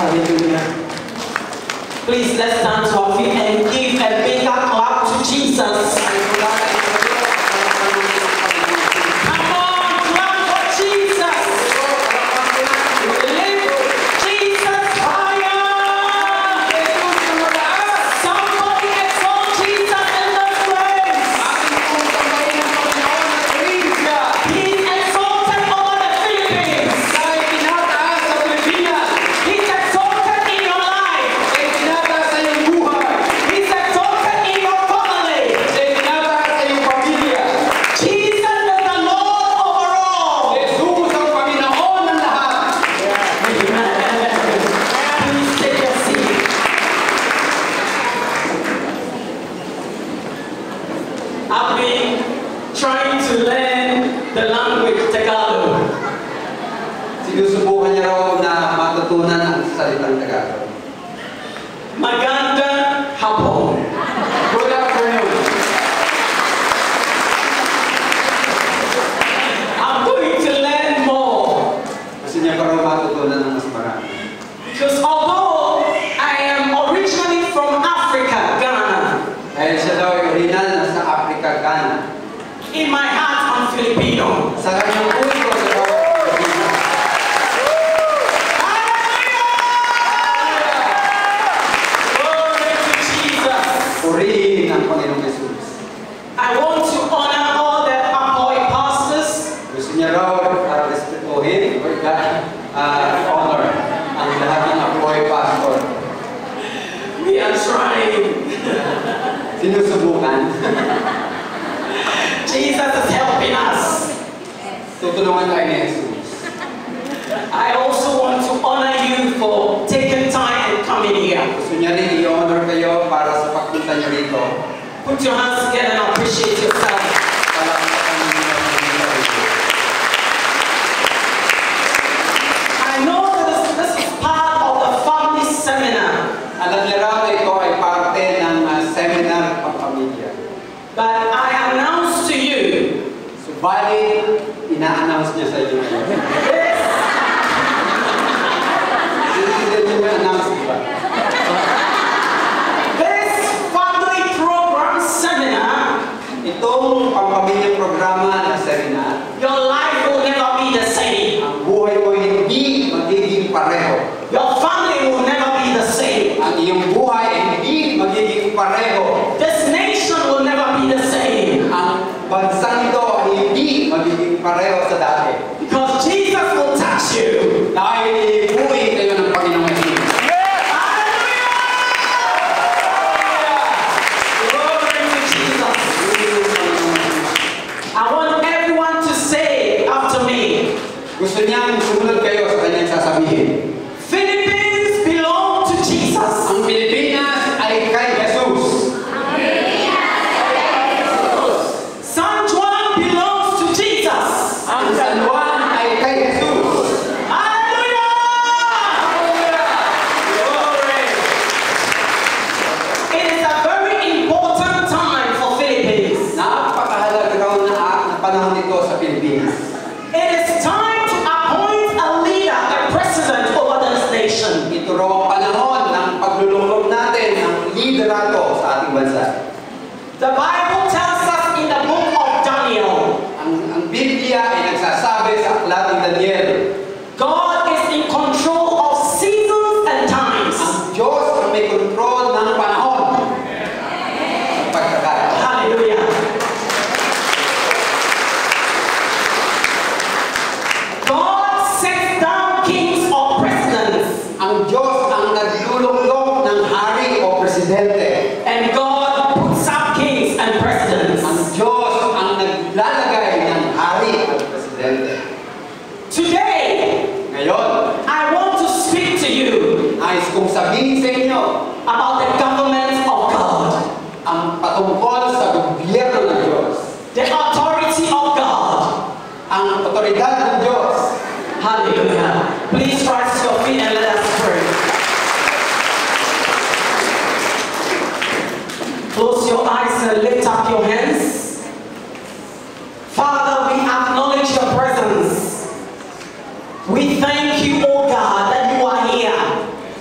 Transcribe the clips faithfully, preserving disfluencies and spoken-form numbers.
Hallelujah. Please let's stand to our feet and give a big clap to Jesus. Come on, clap for Jesus. Lift Jesus higher. Somebody exalt Jesus in this place. He's exalted over the Philippines. He's exalted in your life. He's exalted in your family. Jesus is the Lord over all. Please take your seat. I've been trying to learn the language Tagalog. Sinusubukan niya raw na matutunan ang salitang Tagalog. Magandang hapon. Good afternoon. I'm going to learn more Gusto niya pa raw matutunan ng mas marami. because although I am originally from Africa, Ghana, Dahil siya daw ay original na sa Africa, Ghana. in my heart I'm Filipino. Sa kanyang puso sa bawat Pilipinas. Glory to Jesus. Purihin ang Panginoong Jesus. I want to honor all the Apoy pastors, Gusto niya raw uh, respetuhin or uh, honor ang lahat ng apoy pastor. we are trying. Sinusubukan. Jesus is helping us. Tutulungan tayo ni Jesus. I also want to honor you for taking time and coming here. Gusto niya rin i-honor kayo para sa pagpunta niyo rito. Put your hands together and appreciate yourself. Palakpakan niyo ang Panginoon. I know that this, this is part of the family seminar, Alam niya raw na ito ay parte ng uh, seminar pang-pamilya. but I announce to you Subalit, ina-announce niya sa inyo ngayon. Hindi niyo na-announce, diba? this family program seminar, Itong pang-pamilyang programa na seminar, your life will never be the same. ang buhay mo hindi magiging pareho. Your family will never be the same. Ang iyong buhay ay hindi magiging pareho. This nation will never be the same. Ang bansang ito ay hindi magiging pareho sa dati. Because Jesus will touch you. Dahil ibuhin kayo ng Panginoong Jesus. Glory to Jesus. I want everyone to say after me, Gusto niyang sumunod kayo sa kanyang sasabihin. Philippines belong to Jesus. Ang Pilipinas ay kay Jesus. San Juan belongs to Jesus. Ang San Juan ay kay Jesus. Hallelujah! Glory. It is a very important time for Philippines. Napakahalaga raw na, na panahon nito sa Pilipinas. It is time to appoint a leader, a president over this nation. Ito raw ang panahon ng paglulunglong natin ng liderato sa ating bansa. The Bible tells us in the book of Daniel, Ang, ang Biblia ay nagsasabi sa aklat ni Daniel, God is in control of seasons and times. ang Diyos ang may kontrol ng panahon. Ang pagkakataon. Hallelujah. God sets down kings or presidents, Ang Diyos ang naglulunglong ng hari o presidente. and God puts up kings and presidents. Ang Diyos ang naglalagay ng hari at presidente. Today, Ngayon, I want to speak to you nais kong sabihin sa inyo about the government of God, ang patungkol sa gobyerno ng Diyos, the authority of God. ang otoridad ng Diyos. Hallelujah. Please rise to your feet and let us pray. Close your eyes and lift up your hands. Father, we acknowledge your presence. We thank you, oh God, that you are here.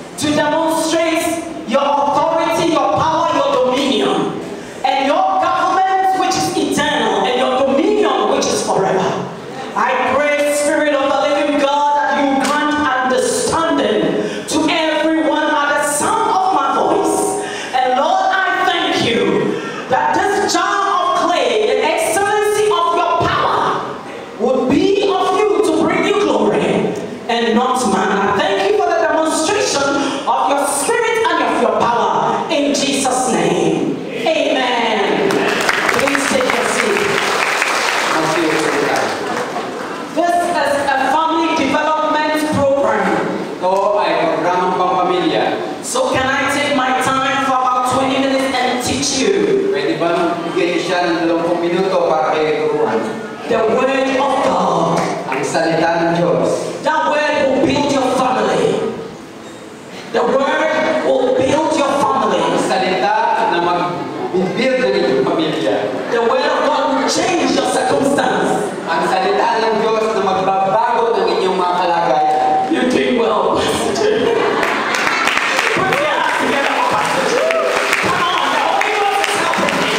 salita ng Diyos. The word will build your family. The word will build your family. Ang salita na mag-build ng inyong pamilya. The word of God will change your circumstance. Ang salita ng Diyos na magbabago ng inyong mga kalagayan. You doing well, Pastor. Put your hands together, Pastor. Come on, the Holy Ghost is helping me.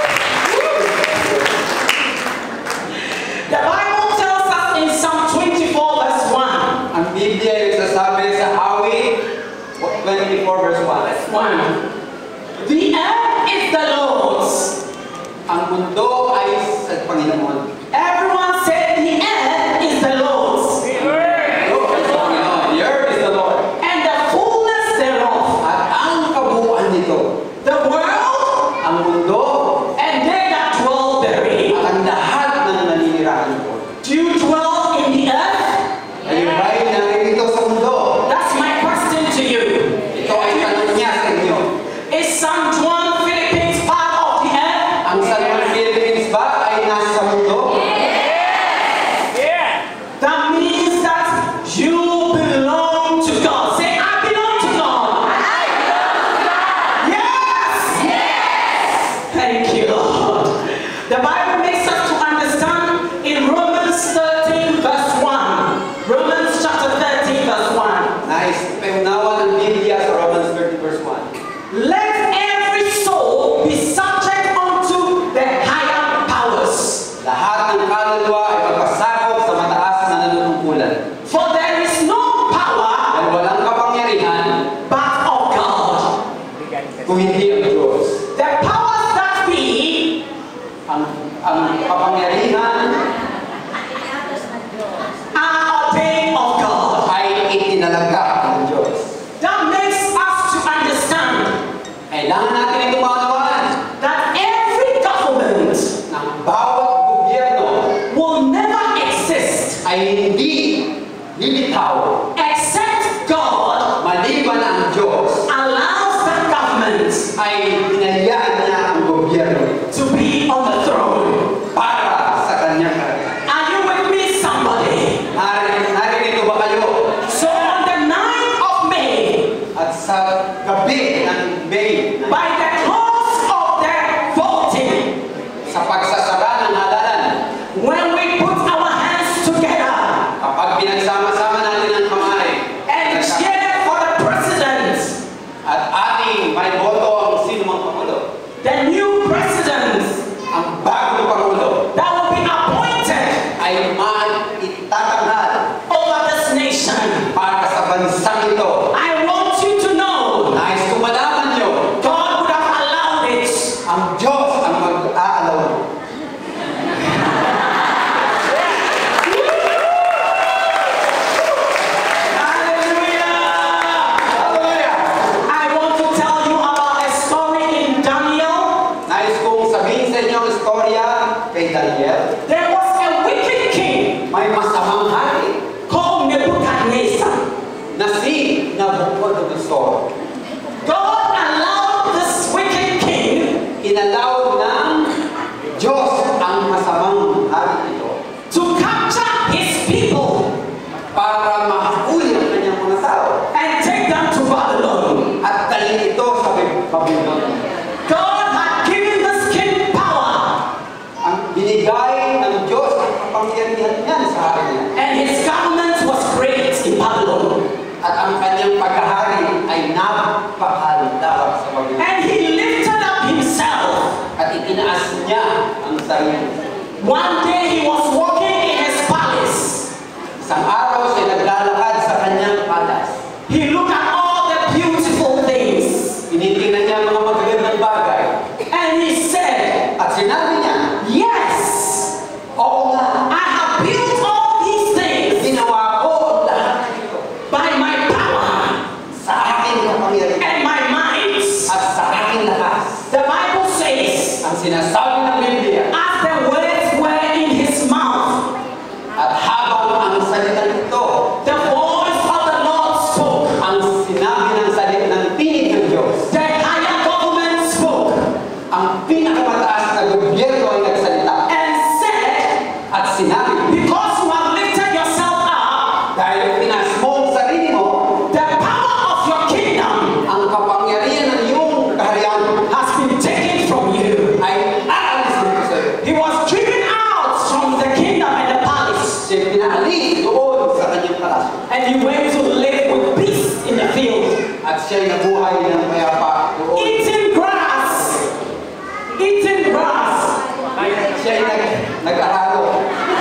The Bible tells us in Psalm twenty-four verse one. Ang Biblia yung sasabi sa awit twenty-four verse one. one. The earth is the Lord's. Ang mundo ay sa Panginoon. Everyone said the earth is the Lord's. The earth is the Lord. And the fullness thereof. At ang kabuuan nito. The world. Ang mundo. And they that dwell therein. At ang lahat ng naninirahan nito. Do you dwell in the earth? Kayo ba'y naririto sa mundo? That's my question to you. Ito ay tanong niya sa inyo. Is San Juan, Philippines part of the earth? Ang San Juan, Philippines ba ay nasa mundo? That means that you belong to God. Say, I belong to God. I belong to God. Yes. Yes. Thank you, Lord. The Bible makes us to understand in Romans thirteen verse one. Romans chapter thirteen verse one. Nice. Paunawa ng Biblia sa Romans thirteen verse one. Let every soul be subject unto the higher powers. Lahat ng kaluluwa ay magpasakop sa mataas na nanunungkulan. For there is no power Dahil walang kapangyarihan but of God. kung hindi ang Diyos. The powers that be Ang, ang kapangyarihan are ordained of God. ay itinalaga ng Diyos. That makes us to understand Kailangan natin itong maunawaan that every government ng bawat gobyerno will never exist ay hindi lilitaw except God maliban ang Diyos allows that government ay hinayaan niya ang gobyerno to be on the throne. para sa kanyang karapatan. Are you with me, somebody? Narin, naririto ba kayo? So on the ninth of May, At sa gabi ng May, by the close of their voting, sa pagsasara ng halalan, when we put our hands together kapag pinagsama-sama natin ang kamay, and cheer for the president, at ating may boto ang sino mang pangulo, the new president ang bagong pangulo that will be appointed ay maitatanghal over this nation, para sa bansang ito. I want you to know Nais kong malaman nyo, God would have allowed it. ang Diyos ang mag-aalaw. Hallelujah! Hallelujah! I want to tell you about a story in Daniel. Nais kong sabihin sa inyo ang istorya kay Daniel. There was a wicked king May masamang hari called Nebuchadnezzar. na si Nabucodonosor. God allowed this wicked king Inalaw ng Diyos ang masamang hari ito to capture his people para mahuli ang kanyang mga tao and take them to Babylon. at dalhin ito sa Babylon. God had given this king power, Ang binigay ng Diyos ang kapangyarihan niyan sa hari niya. and his government was great in Babylon. At ang kanyang paghahari ay napakalawak sa Babylon. And he lifted up himself. At itinaas niya ang sarili. One day he was walking in his palace, Isang araw siya naglalakad umalis doon sa kanyang palasyo. And he went to live with beasts in the field. At siya'y nabuhay ng mayapa doon. Eating grass. Eating grass. Siya'y nag, nag-araro.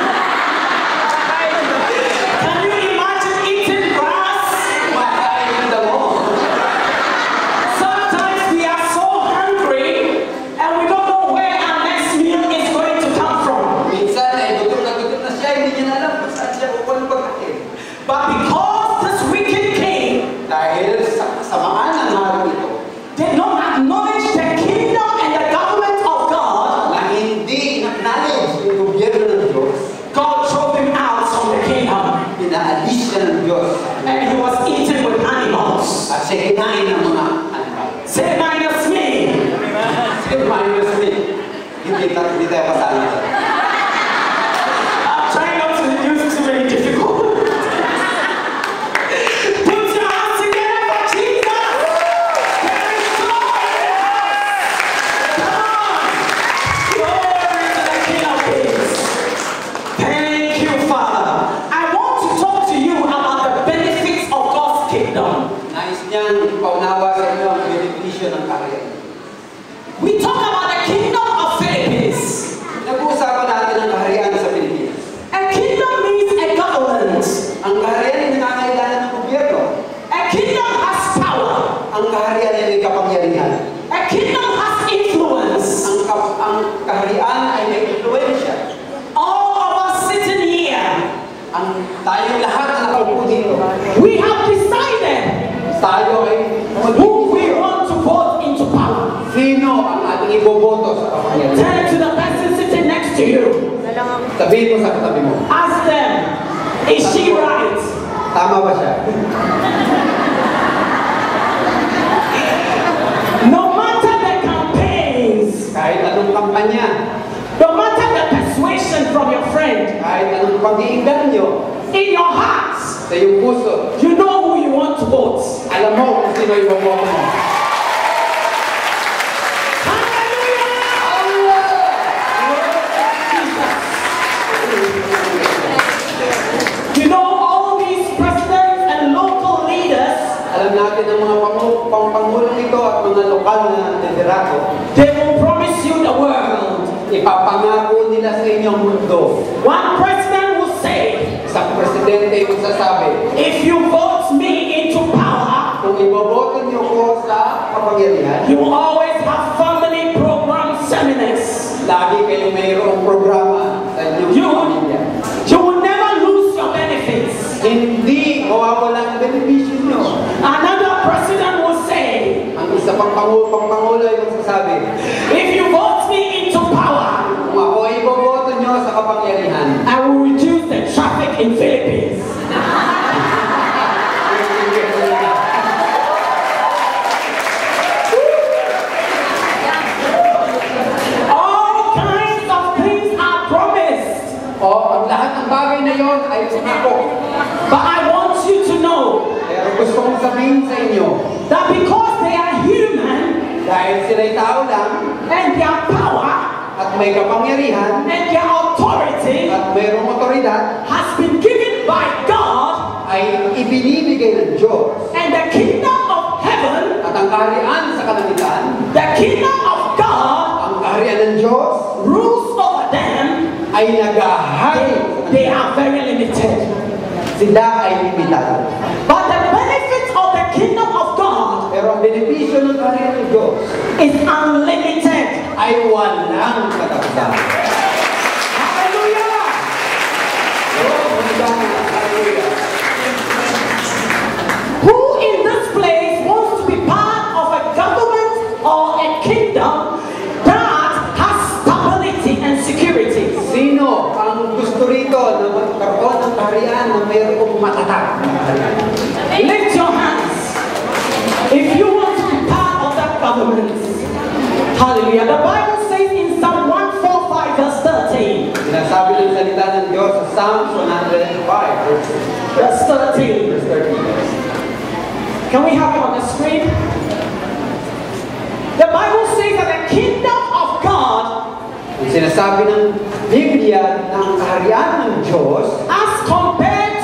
Can you imagine eating grass? Kumakain ng damo. Sometimes we are so hungry and we don't know where our next meal is going to come from. Minsan ay gutom na gutom na siya, hindi niya na alam kung saan siya kukuha ng pagkain. But because this wicked king Dahil sa kasamaan ng hari ito, did not acknowledge the kingdom and the government of God, na hindi in-acknowledge yung gobyerno ng Diyos, God drove him out from the kingdom. pinaalis siya ng Diyos. And he was eaten with animals. At siya kinain ng mga animal. Say minus me. Sige, minus me. Hindi, ta- hindi tayo kasali sa. I'm trying not to use too many difficult. Put your hands together for Jesus. There is glory. Come on. Glory to the King of Kings. Thank you, Father. I want to talk to you about the benefits of God's kingdom. Nais niyang paunawa sa inyo ang benepisyo ng kaharian. We talk about the kingdom of Philippines. Nag-uusapan natin ang kaharian sa Pilipinas. A kingdom means a government. Ang kaharian ay nangangailangan ng gobyerno. A kingdom has power. Ang kaharian ay may kapangyarihan. A kingdom has influence. Ang, kap- ang kaharian ay may influensya. All of us sitting here, Ang tayong lahat na nakaupo dito, we have decided tayo ay who we want to vote into power. sino ang ating iboboto sa kapangyarihan. Turn to the person sitting next to you. Sabihin mo sa katabi mo, Ask them, is she right? tama ba siya? No matter the campaigns, Kahit anong kampanya, no matter the persuasion from your friend, kahit anong pag-iingan nyo in your hearts, sa iyong puso, you know who you want to vote. alam mo kung sino iboboto mo. You know all these presidents and local leaders, Alam natin ang mga pangu- pang- pangulong ito at mga lokal na liderato, they will promise you the world. ipapangako nila sa inyong mundo. One president will say, Isang presidente yung sasabi, if you vote me into power, kung iboboto niyo ko sa kapangyarihan, you will always have family program seminars. lagi kayong mayroong programa sa inyong You, pamilya. you will never lose your benefits. Hindi mawawala ang benepisyo nyo. Another president will say, Ang isa pang pangulo, pang pangulo ay magsasabi, if you vote me into power, kung ako ay iboboto nyo sa kapangyarihan, I will reduce the traffic in Philippines. All kinds of things are promised. o ang lahat ng bagay na yon ay pangako. But I want you to know Pero gusto kong sabihin sa inyo, that because they are human dahil sila'y tao lang, and their power at may kapangyarihan, and their authority at mayroong otoridad, has been given by God, ay ibinibigay ng Diyos. and the kingdom of heaven, At ang kaharian sa kalangitan, the kingdom of God, ang kaharian ng Diyos, rules over them. ay nagahari. They are very limited. Sila ay limitado. But the benefits of the kingdom of God Pero ang benepisyo ng kaharian ng Diyos is unlimited. ay walang katapusan. Hallelujah! Hallelujah. Who in this place wants to be part of a government or a kingdom that has stability and security? Sino ang gusto rito na magkaroon ng kaharian na mayroong matatag? Lift your hands if you want to be part of that government. Hallelujah. The Bible says in Psalm one forty-five verse thirteen. Sinasabi ng salita ng Diyos sa Psalm one oh five, Verse thirteen. verse thirteen. Can we have it on the screen? The Bible says that the kingdom of God, Ang sinasabi ng Biblia na ang kaharian ng Diyos as compared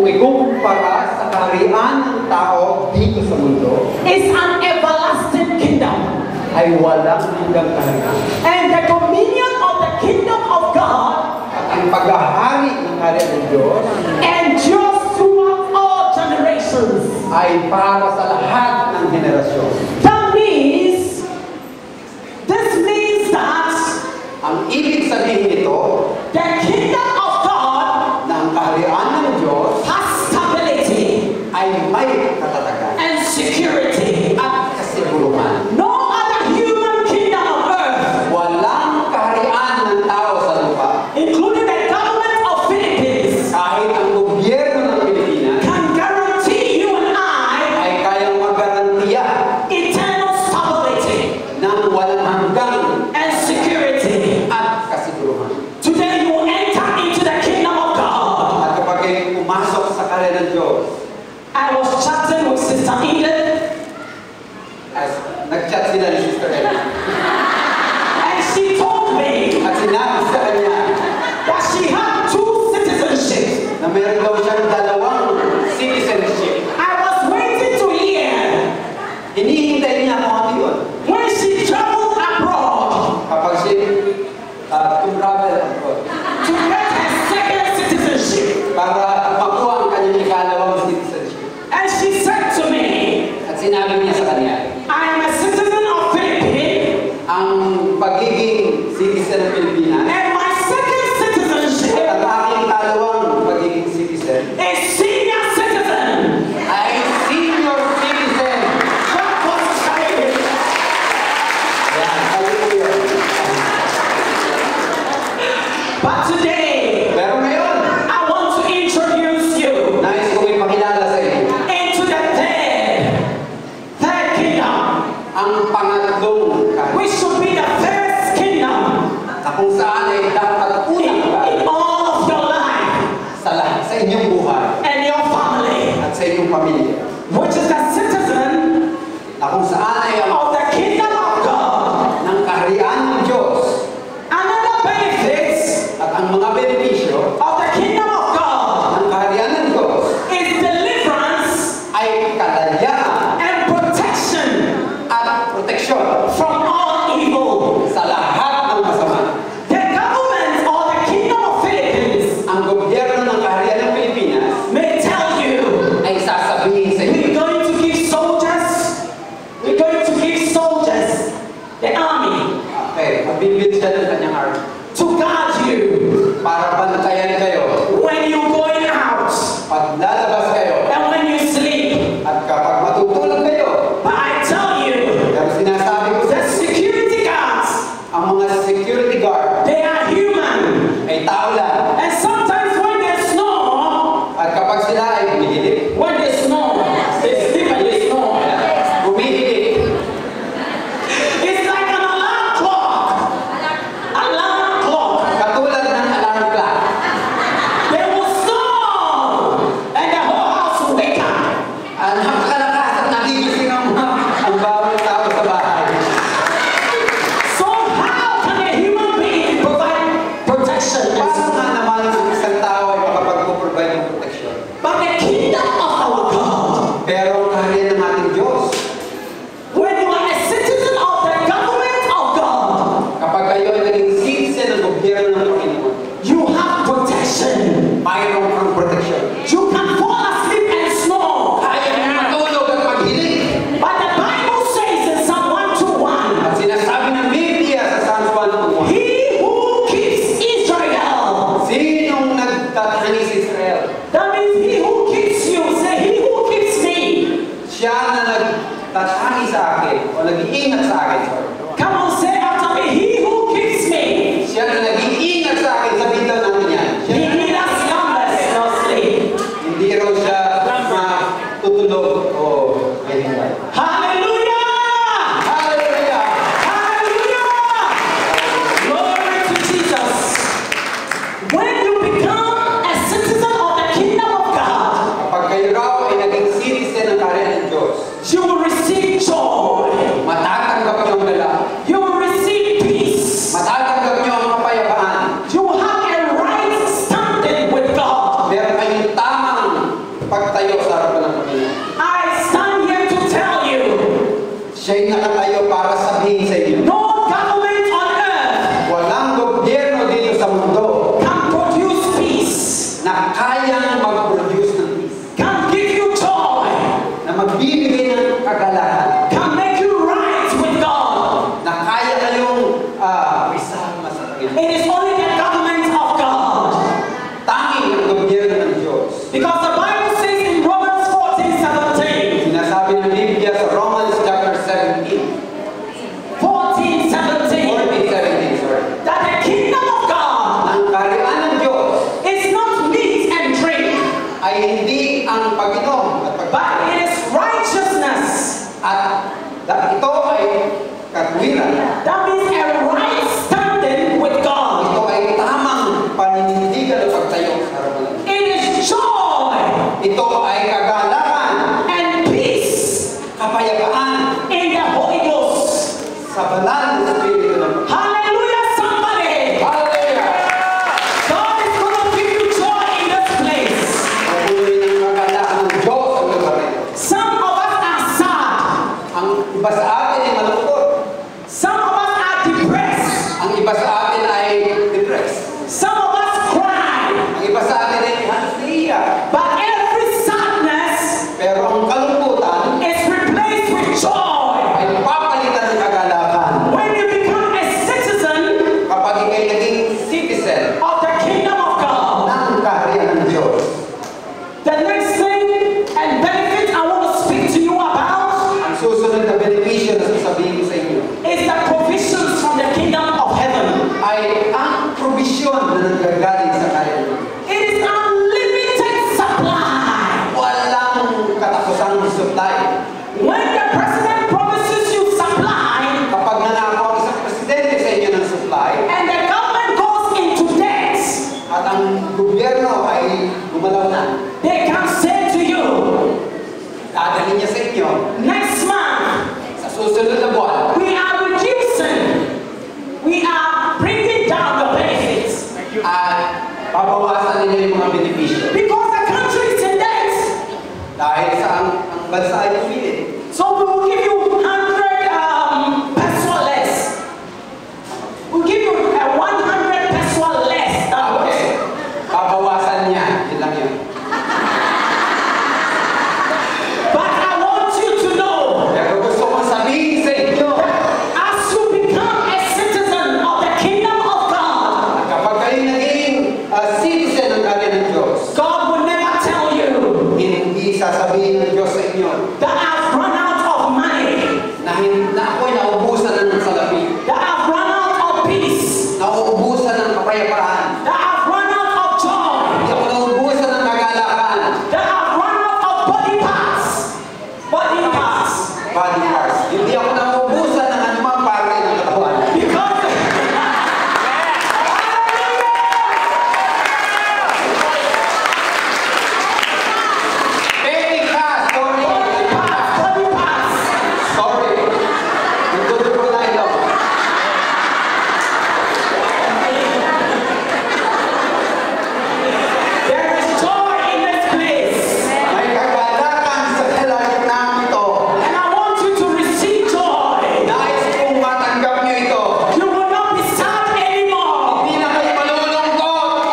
kung ikukumpara sa kaharian ng tao dito sa mundo, is an everlasting kingdom. ay walang hanggang kaharian. And the dominion of the kingdom of God At ang paghahari ng kaharian ng Diyos endures throughout all generations. ay para sa lahat ng henerasyon. That means, this means that Ang ibig sabihin nito, the kingdom of God na ang kaharian ng Diyos has stability ay may katatagan and security. at kasiguruhan. No other human kingdom on earth, Walang kaharian ng tao sa lupa, including the government of Philippines, kahit ang gobyerno ng Pilipinas, can guarantee you and I ay kayang magarantiya eternal stability ng walang hanggang and security. at kasiguruhan. Today you enter into the kingdom of God. At kapag kayo pumasok sa kaharian ng Diyos, I was chatting with Sister Edith, as nag-chat sila ni Sister Ellen, and she told me at sinabi sa kanya that she had two citizenships. na meron daw siyang dalawang citizenship. I was waiting to hear Hinihintay niya kung ano yun. when she traveled abroad Kapag siya uh, tum-travel abroad, to get her second citizenship. para makuha ang kanyang ikalawang citizenship. And she said to me, At sinabi niya sa kanya, I am a citizen of Philippines, ang pagiging citizen ng Pilipinas and my second at citizenship ang aking ikalawang pagiging citizen is senior citizen. ay senior citizen. That was childish. Yan, hallelujah. But today, Pero ngayon, I want to introduce you nais kong ipakilala sa inyo into the third, third kingdom, ang pangatlong kaharian which should be the first kingdom na kung saan ay dapat in, unang in kaharian all of your life sa lahat, sa inyong buhay and your family, at sa inyong pamilya, which is the citizen na kung saan ay ang of the kingdom of God. ng kaharian ng Diyos Another benefit at ang mga benepisyo of the kingdom of God ng kaharian ng Diyos is deliverance ay kalayaan and protection at proteksyon from all evil. sa lahat ng masama. The government or the kingdom of Philippines Ang gobyerno ng kaharian ng Pilipinas may tell you, ay sasabihin sa inyo, we're going to give soldiers, we're going to give soldiers, the army, okay, magbibigyan siya ng kanyang army to guard you para bantayan kayo when paninindigan o pagtayo sa harapan ng Diyos. It is joy Ito ay kagalakan, and peace kapayapaan in the Holy Ghost. sa banal na Espiritu ng Diyos. Hallelujah, somebody. Hallelujah! God is going to give you joy in this place. Mabuloy ng kagalakan ng Diyos ang lugar nito. Some of us are sad. Ang iba sa atin ay malungkot. Some of us are depressed. Ang iba sa atin ay depressed. Some of us cry. Ang iba sa atin ay halos naiiyak. But every sadness Pero ang kalungkutan is replaced with joy. ay papalitan ng kagalakan When you become a citizen kapag ikay naging citizen of the kingdom of God. ng kaharian ng Diyos. The next thing and benefit I want to speak to you about Ang susunod na benepisyo na sasabihin ko sa inyo is the provisions from the kingdom of heaven. ay ang provisyon na nanggagaling sa kaharian ng Diyos. It is unlimited supply. Walang katapusang supply. When the president promises you supply Kapag nangako ang isang presidente sa inyo ng supply and the government goes into debt, at ang gobyerno ay gumalaw na, they can say to you, dadalhin niya sa inyo next month sa susunod na buwan, we are reducing, we are bringing down the benefits at babawasan ninyo yung mga benepisyo. because the country is in debt. Dahil sa ang, ang bansa ay pumilit. So we will give you one hundred um, peso less. We'll give you uh, one hundred peso less. Uh, Okay. Babawasan niya. Yun lang yun. But I want you to know, Pero gusto kong sabihin sa inyo, as you become a citizen of the kingdom of God, kapag kayo naging uh, citizen ng kaharian ng Diyos, God will never tell you hindi sasabihin ng Diyos sa inyo that I've run out of money, na, hin- na ako'y nauubusan ng salapi, that I've run out of peace, nauubusan ng kapayapaan, that I've run out of joy, hindi ako nauubusan ng kagalakan, that I've run out of body parts. Body parts. body parts. Hindi ako nauubusan ng anumang parte ng katawan. Because Petty ka! Sorry! body parts, body parts. Sorry! Nagdudugo na ito. There is joy in this place. May kagalakan sa kalagitnaan ito. And I want you to receive joy. Nais kong matanggap niyo ito. You will not be sad anymore. Hindi na kayo malulungkot.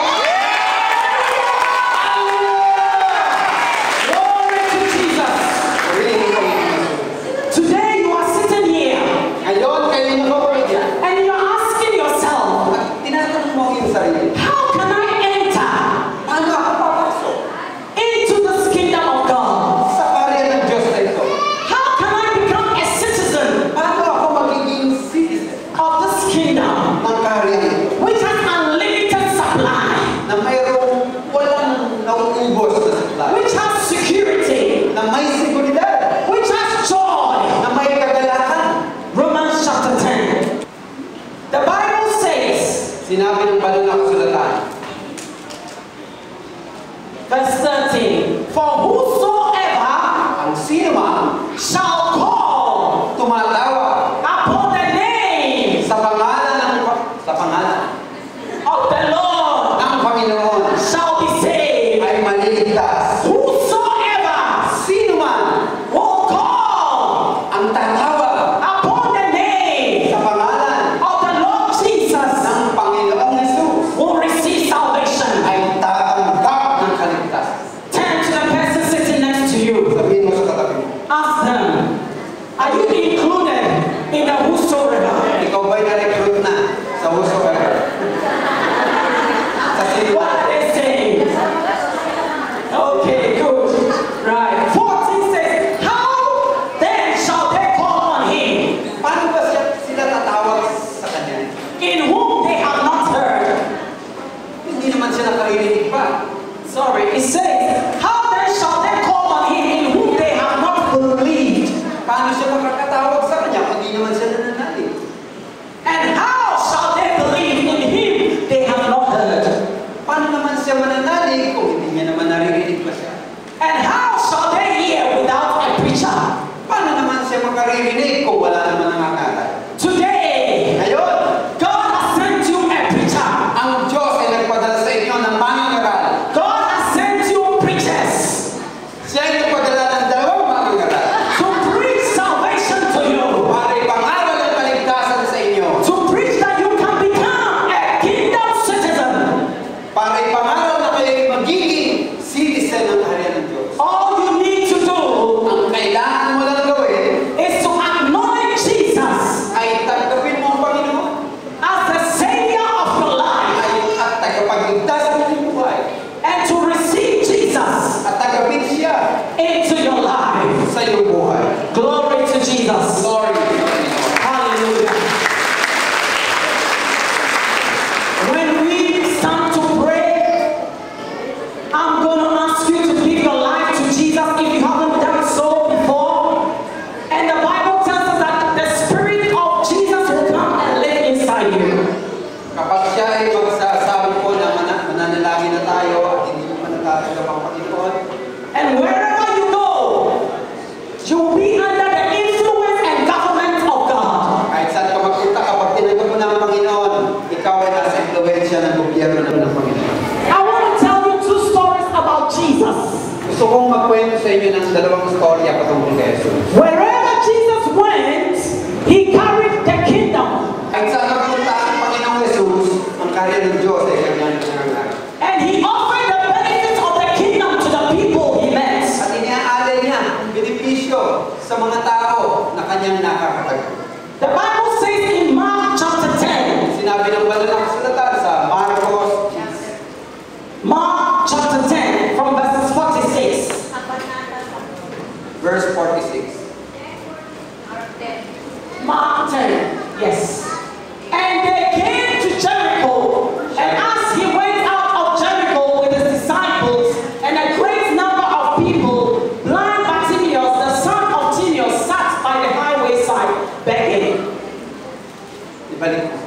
Glory to Jesus. Purihin ko yung Diyos. Today you are sitting here Ngayon, kayo nakapagyan. and you are asking yourself, At tinatanong mo yung sarili. how can I enter Paano ako papasok into this kingdom of God? sa kaharian ng Diyos na ito? How can I become a citizen Paano ako magiging citizen of this kingdom ng kaharian na ito? which has unlimited supply, Na mayroong walang nauubos na supply. which has security, Na may seguridad. which has joy? Na may kagalakan. Romans chapter ten. The Bible says, Sinabi ng banal na kasulatan. verse thirteen, for whosoever Ang sino man shall call tumatawag upon the name sa pangalan ng sa pangalan of the Lord ng Panginoon shall be saved. ay maliligtas. Whosoever Sino man will call ang tatawag upon the name sa pangalan of the Lord Jesus ng Panginoong Hesus will receive salvation. ay tatanggap ng kaligtasan. siya mananalig kung hindi niya naman naririnig pa siya? And how shall they hear without a preacher? Paano naman siya makaririnig kung wala naman nangangaral? Today, Ngayon, God has sent you a preacher. ang Diyos ay nagpadala sa inyo ng mangangaral. God has sent you preachers Siya ay nagpadala ng dalawang mangangaral to preach salvation to you, para ipangaral ang kaligtasan sa inyo. to preach that you can become a kingdom citizen. Para ipangaral na kayo magiging citizen ng kaharian ng Diyos. All you need to do Ang kailangan mo lang gawin is to acknowledge Jesus ay tanggapin mo ang Panginoon as the Savior of your life ay at tagapagligtas ng iyong buhay and to receive Jesus at tagapin siya into your life. sa iyong buhay. Glory to Jesus. Glory to God. Hallelujah. When we start to pray, I'm going to ask you to give your life to Jesus if you haven't done so before. And the Bible tells us that the Spirit of Jesus will come and live inside you. Kapag siya ay magsasabi po na mana- mananalangin na tayo at hindi mo manatatanggap ang Panginoon, And wherever you go, you will be under the influence and government of God. kahit saan ka magpunta, kapag tinanggap mo ng Panginoon, ikaw ay nasa impluensya ng gobyerno ng ng Panginoon. I want to tell you two stories about Jesus. Gusto kong magkwento sa inyo ng dalawang storya patungkol kay Jesus. Wherever Jesus went, he carried the kingdom. Kahit saan magpunta ang Panginoong Jesus, ang kaharian ng Diyos ay kanyang nangangaral. And he offered the benefits of the kingdom to the people he met. At iniaalay niya, benepisyo sa mga tao na kanyang nakakatagpo. The Bible says in Mark chapter ten, Sinabi ng banal na kasulatan sa Marcos, Mark chapter ten, from verses forty-six. verse forty-six. Mark ten, yes. And they came to Jericho, and as he went out of Jericho with his disciples and a great number of people, blind Bartimaeus, the son of Timaeus, sat by the highway side, begging. Ibalik mo.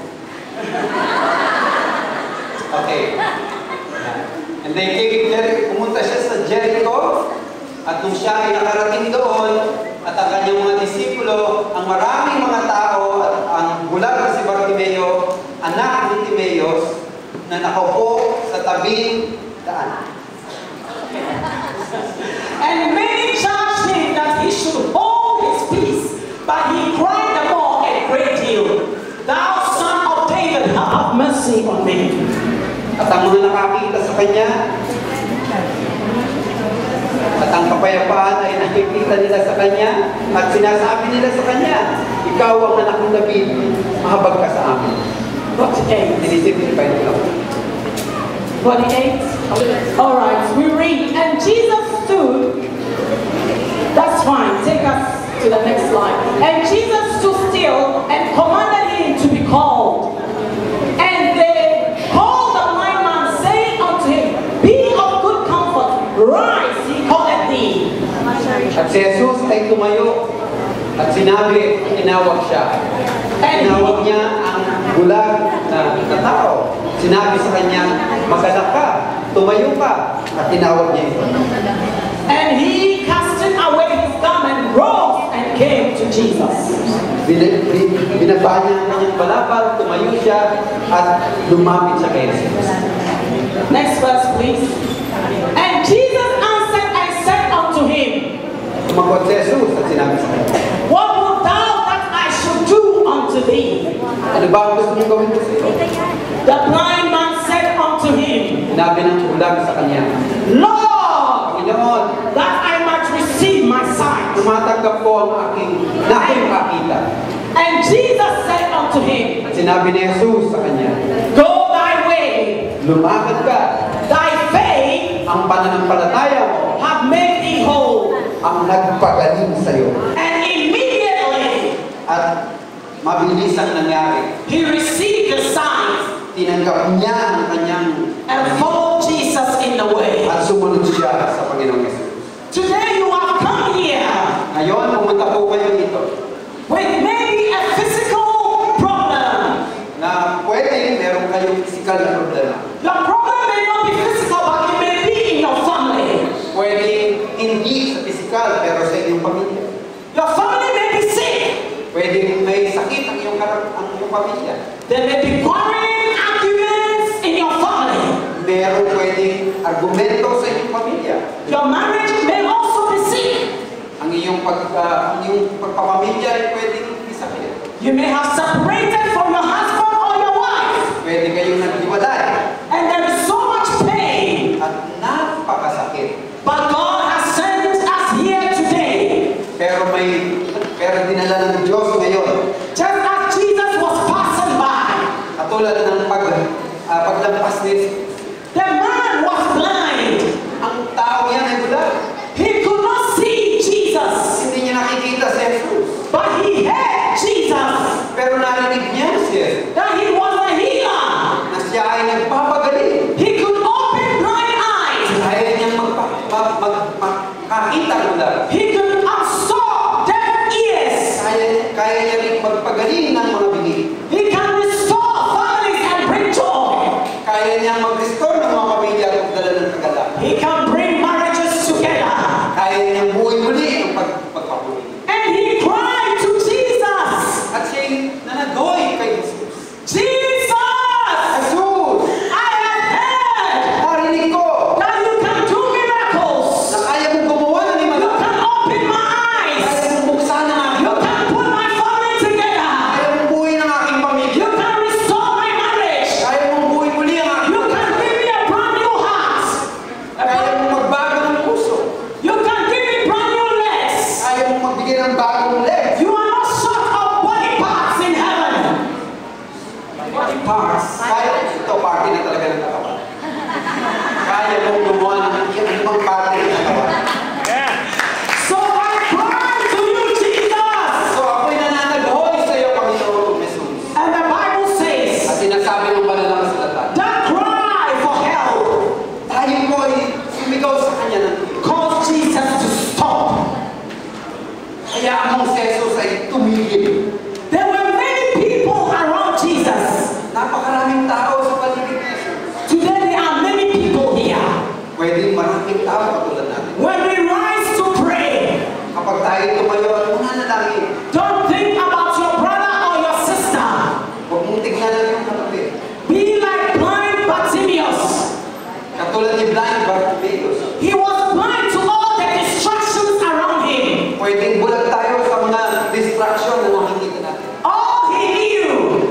Okay. And they came, Jer- pumunta siya sa Jericho, at nung siya ay nakarating doon, at ang kanyang mga disipulo, ang maraming mga tao, at ang bulag na si Bartimeo, anak ni Timaeus, na nakaupo sa tabing daan. And many charged him that he should hold his peace, but he cried the more a great deal, Thou son of David, have mercy on me. At ang mga nakakita sa kanya, at ang kapayapaan ay nakikita nila sa kanya, at sinasabi nila sa kanya, ikaw ang anak ng David, mahabag ka sa amin. forty-eight. Sinisimplify nila. forty-eight. All right, we read. And Jesus stood. That's fine. Take us to the next slide. And Jesus stood still and commanded him to be called. And they called the blind man, saying unto him, Be of good comfort, rise, he calleth thee. At si Jesus ay tumayo at sinabi, tinawag siya. Tinawag niya ang bulag na, na tao. Sinabi sa kanya, maganak ka, tumayo ka, at tinawag niya ito. And he, casting away his garment, rose and came to Jesus. Bin- bin- Binaba niya ang kanyang balabal, tumayo siya, at lumapit siya kay Jesus. Next verse, please. And Jesus answered and said unto him, Tumagot si Jesus at sinabi sa kanya, What wilt thou that I should do unto thee? ano ba ang gusto mong gawin ko sa iyo? The blind man said unto him, Sinabi ng bulag sa kanya, Lord, Panginoon, that I might receive my sight. tumatanggap ko ang aking naking makita. And Jesus said unto him, At sinabi ni Jesus sa kanya, Go thy way, lumakad ka, thy faith ang pananampalataya mo hath made thee whole. ang nagpagaling sa iyo. And immediately At mabilis ang nangyari. he received the sight Tinanggap niya ang kanyang and followed Jesus in the way. at sumunod siya sa Panginoong Yesus. Today you have come here Ngayon, pumunta po kayo dito with maybe a physical problem. na pwede meron kayong physical na problema. The problem may not be physical, mayroong pwedeng argumento sa inyong pamilya. Your marriage may also be sick. Ang iyong, pag, uh, ang iyong pagpapamilya ay pwedeng isakit. You may have separated from your husband or your wife. Pwede kayong naghiwalay. And there is so much pain. At napakasakit. But God has sent us here today. Pero may, pero dinala ng Diyos ngayon. Just as Jesus was passing by. Katulad ng pag, uh, paglampas ni The man was blind. Ang tao yan ay bulag. He could not see Jesus. Hindi niya nakikita si Jesus. But he heard Jesus. Pero narinig niya si Jesus. That he was a healer. Na siya ay nagpapagaling. He could open blind eyes. Kaya niyang magpakita bulag. He could absorb deaf ears. Kaya, kaya niya rin magpagaling ng mga bingi. He can restore families and bring joy. Kaya niya mag-restore ng mga pamilya at magdala ng kagalakan. He can bring marriages together. Kaya niyang buhay muli ang pag pagpapuli. And he cried to Jesus. At siya'y nanagoy kay Jesus. Jesus! Jesus! I have heard Narinig ko that you can do miracles. na kaya mong gumawa ng You himala. can open my eyes. Kaya mong buksan ang aking You can put my family together. Kaya mong buhay ng aking pamilya. You can restore my marriage. Kaya mong buhay muli ang aking You can give me a brand new heart. Kaya mong magbago ng puso. You can give me brand new legs. Kaya mong magbigay ng bagong legs. You are not short of body parts in heaven. Body parts. Kaya ito, party na talaga ng katawan. Kaya mong gumawa ng ibang party ng katawan. So I cry to you, Jesus. So ako'y nananaghoy sa iyo, Panginoon Jesus. And the Bible says At sinasabi ng banal na kasulatan, that cry for help tayo po ay sumigaw sa Kanya ng Diyos. caused Jesus to stop. Kaya ang si Jesus ay tumigil. There were many people around Jesus. Napakaraming tao sa paligid ni Jesus. Today there are many people here. Pwedeng maraming tao katulad natin. When we rise to pray, Kapag tayo tumayo at mananalangin, don't think about your brother or your sister. huwag mong tignan lang yung katabi. Be like blind Bartimaeus. Katulad ni blind Bartimaeus. He was blind to all the distractions around him. Pwedeng bulag tayo sa mga distraction na nakikita natin. All he knew,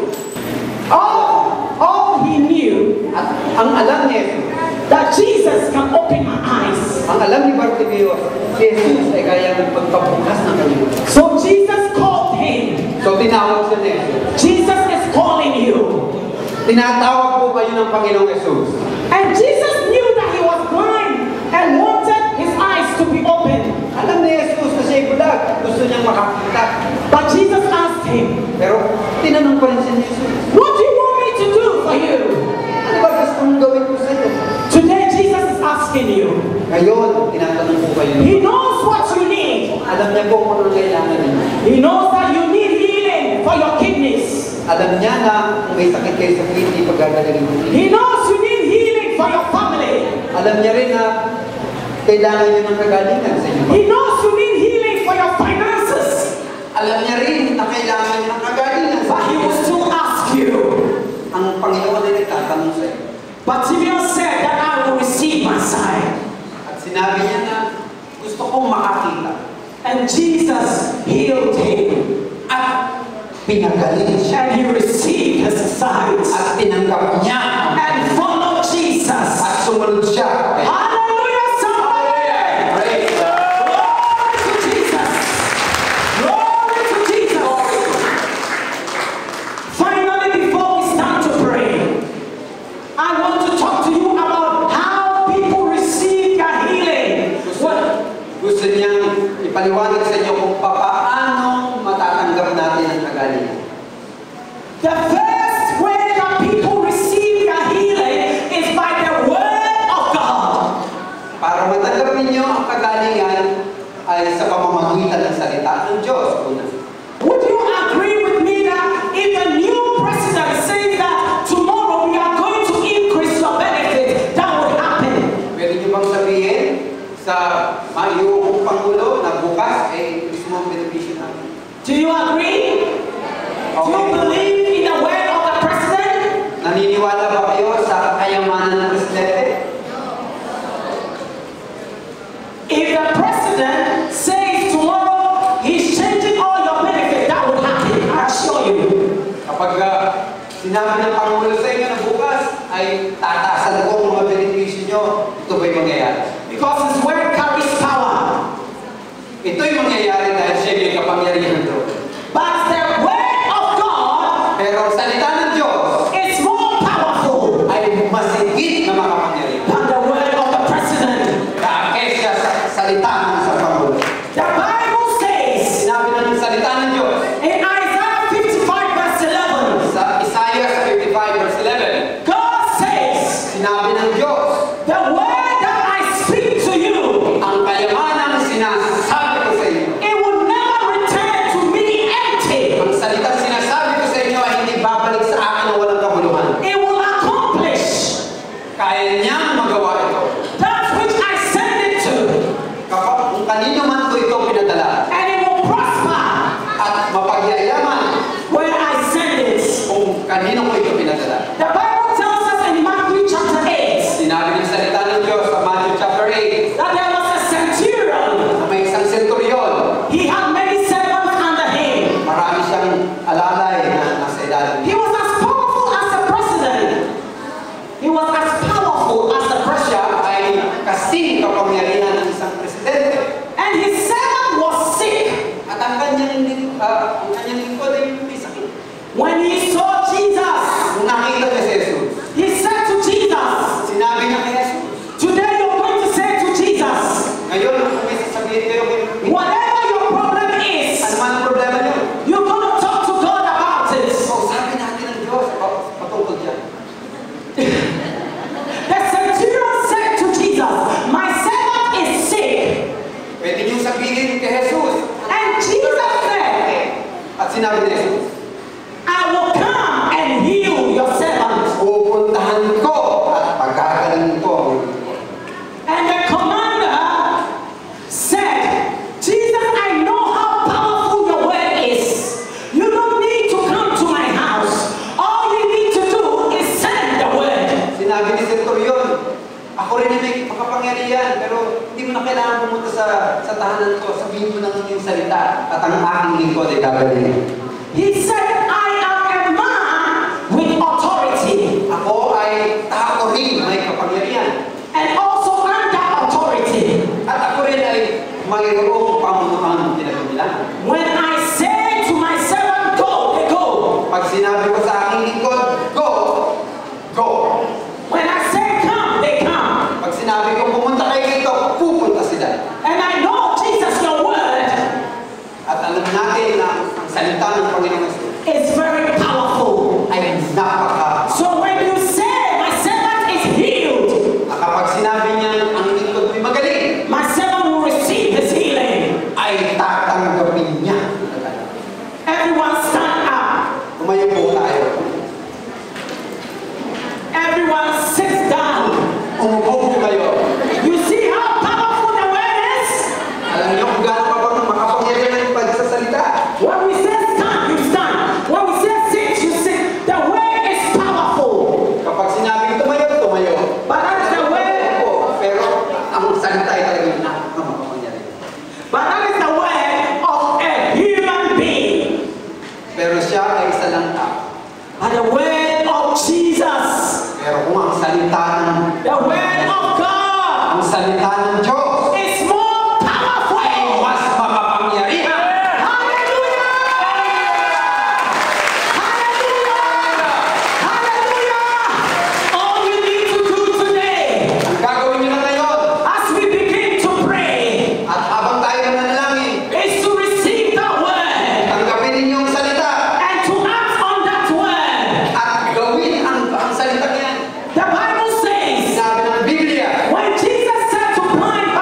all, all he knew, At ang alam ni Jesus, that Jesus can open my eyes. ang alam ni Bartimaeus, si Jesus ay kaya magpapabukas ng kanyang. So Jesus called him. So tinawag siya ni Jesus. Jesus is calling you. Tinatawag po kayo ng Panginoong Jesus. And Jesus knew that he was blind and wanted his eyes to be opened. Alam ni Jesus na siya'y bulag. Gusto niyang makakita. But Jesus asked him, Pero tinanong pa rin siya ni Jesus. what do you want me to do for you? Ano ba gusto mong gawin ko sa iyo? Today Jesus is asking you. Ngayon, tinatanong po kayo. He knows what you need. Alam niya po kung anong kailangan niyo. He knows that you need healing for your kidneys. Alam niya na kung may sakit kayo sa kidney, paggagalagin mo. He knows you need healing for your family. Alam niya rin na kailangan niyo ng kagalingan sa inyo. He knows you need healing for your finances. Alam niya rin na kailangan niyo ng kagalingan sa But he inyo. will still ask you. Ang Panginoon ay nagtatanong sa iyo. Bartimaeus said that I will receive my sight. At sinabi niya na gusto kong makakita. And Jesus healed him. At pinagaling siya. And he received his sight. At tinanggap niya. And followed Jesus. At sumunod siya. Hallelujah, somebody! Praise God. Glory to Jesus. Glory to Jesus. Finally, before we start to pray, I want to talk to you about how people receive their healing. What? Gusto niyang ipaliwanag sa inyo kung paano matatanggap natin ang kagalingan. The first way that people receive their healing is by the word of God. Para matanggap ninyo ang kagalingan ay sa pamamagitan ng salita ng Diyos. Una. Would you agree with me that if the new president says that tomorrow we are going to increase your benefit, that would happen? Pwede niyo bang sabihin sa mayong Pangulo na bukas ay mismo ang benepisyo natin? Do you agree? Do you believe in the word of the president? Naniniwala ba kayo sa kayamanan ng Presidente? sinabi ng Pangulo sa inyo na bukas ay tataasan ko ang mga benepisyo nyo, ito ba'y mangyayari? Because His word carries power. Ito'y mangyayari dahil siya may kapangyarihan doon. But the word of God Pero ang salita ng Diyos is more powerful ay mas higit na makapangyarihan. than the word of the president. Kaya sa salita ng isang Pangulo. The Bible says Sinabi ng salita ng Diyos in Isaiah fifty-five verse eleven, sa Isaiah fifty-five verse eleven, God says, sinabi ng Diyos, the word that I speak to you, ang kayamanang sinasabi ko sa inyo. it will never return to me empty. Ang salitang sinasabi ko sa inyo ay hindi babalik sa akin na walang kabuluhan. It will accomplish Kaya niyang magawa ito. that which I send it to, Kapag kung kanino man ko ito pinadala and it will prosper at mapagyayaman where I send it. kung kanino ko ito pinadala. The Bible tells us in Matthew chapter eight Sinabi ng salita ng Diyos sa Matthew chapter eight that there was a centurion. na may isang senturyon. He had many servants under him. Marami siyang alalay na nasa edad. He was as powerful as the president. He was as powerful as the president. Siya ay kasing kapangyarihan ng isang presidente. And his servant was sick. At ang kanyang, ling- ah, ang kanyang lingkod ay may sakit. When he saw Jesus, Nung nakita niya si Jesus, he said to Jesus, sinabi niya kay Jesus, today you're going to say to Jesus, ngayon kung may sasabihin kayo kay whatever your problem is, ano man ang problema niyo? you're going to talk to God about it. So, sabi natin ng Diyos patungkol dyan. The centurion said to Jesus, my servant is sick. Pwede niyong sabihin kay Jesus. And Jesus said, At sinabi ni Jesus, I will come and heal your servant. pupuntahan ko at pagkakaling ko ang lingkod. And the commander said, Jesus, I know how powerful your word is. You don't need to come to my house. All you need to do is send the word. Sinabi ni Centurion, ako rin ay may makapangyarihan, pero hindi mo na kailangan pumunta sa, sa tahanan ko. Sabihin mo lang yung salita at ang aking lingkod ay gagaling. He said, I am a man with authority Ako ay tao rin may kapangyarihan. and also under authority. At ako rin ay mayroong pamunuan pinagbibilangan. When I say to my servant, go, they go. Pag sinabi ko sa aking lingkod, go, go. When I say come, they come. Pag sinabi ko pumunta kayo dito, pupunta sila. And I know, Jesus, your word At alam natin na ang salita ng Panginoon is very powerful. ay napaka. So when you say, my servant is healed, At kapag sinabi niya ang lingkod ay magaling, my servant will receive his healing. ay tatanggapin niya. Everyone stand up. Tumayo po tayo. Everyone sit down. Umupo po kayo. You see how powerful the word is? Alam niyo kung gaano pa bang makapangyarihan ang pagsasalita. When we say stand, you stand. When we say sit, you sit. The word is powerful. Kapag sinabing tumayo, tumayo. But that is the word. Po, pero ang salita ay talagang napakamapangyarihan. But that is the word of a human being. Pero siya ay isa lang tao. And the word of Jesus. Pero kung ang salita ng The word of God ang salita ng Diyos is more powerful. ay mas makapangyarihan. Hallelujah! Hallelujah! Hallelujah! All you need to do today, Ang gagawin niyo na ngayon, as we begin to pray, at habang tayo nanalangin, is to receive that word tanggapin ninyo ang salita and to act on that word. at gawin ang, ang salita niyan. The Bible says, Sabi ng Biblia, when Jesus said to blind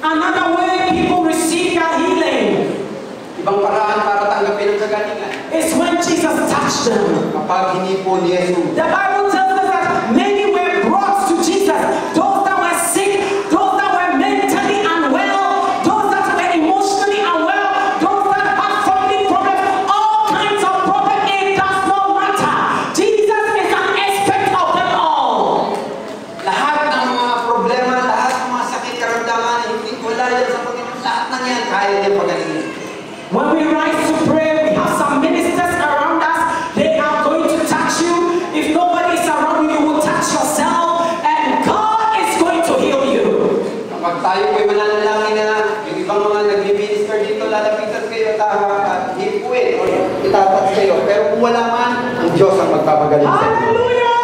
Another way people receive their healing Ibang paraan para tanggapin ang kagalingan. is when Jesus touched them. Kapag hinipon ni Jesus. The Bible tells us that many were brought to Jesus. Those that were sick, those that were mentally unwell, those that were emotionally unwell, those that had family problems, all kinds of problems. It does not matter. Jesus is an expert of them all. Lahat ng mga problema, lahat ng mga sakit karamdaman, hindi wala yan sa Panginoon. Lahat ng yan, kaya niya pagalingin. When we rise to pray, we have some ministers around us. They are going to touch you. If nobody is around you, you will touch yourself. And God is going to heal you. Kapag tayo po'y mananalangin na yung ibang mga nag-minister dito, lalapitan kayo at hipuin o itatats kayo. Pero kung wala man, ang Diyos ang magpapagaling sa inyo. Hallelujah!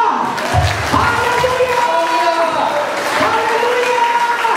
Hallelujah! Hallelujah!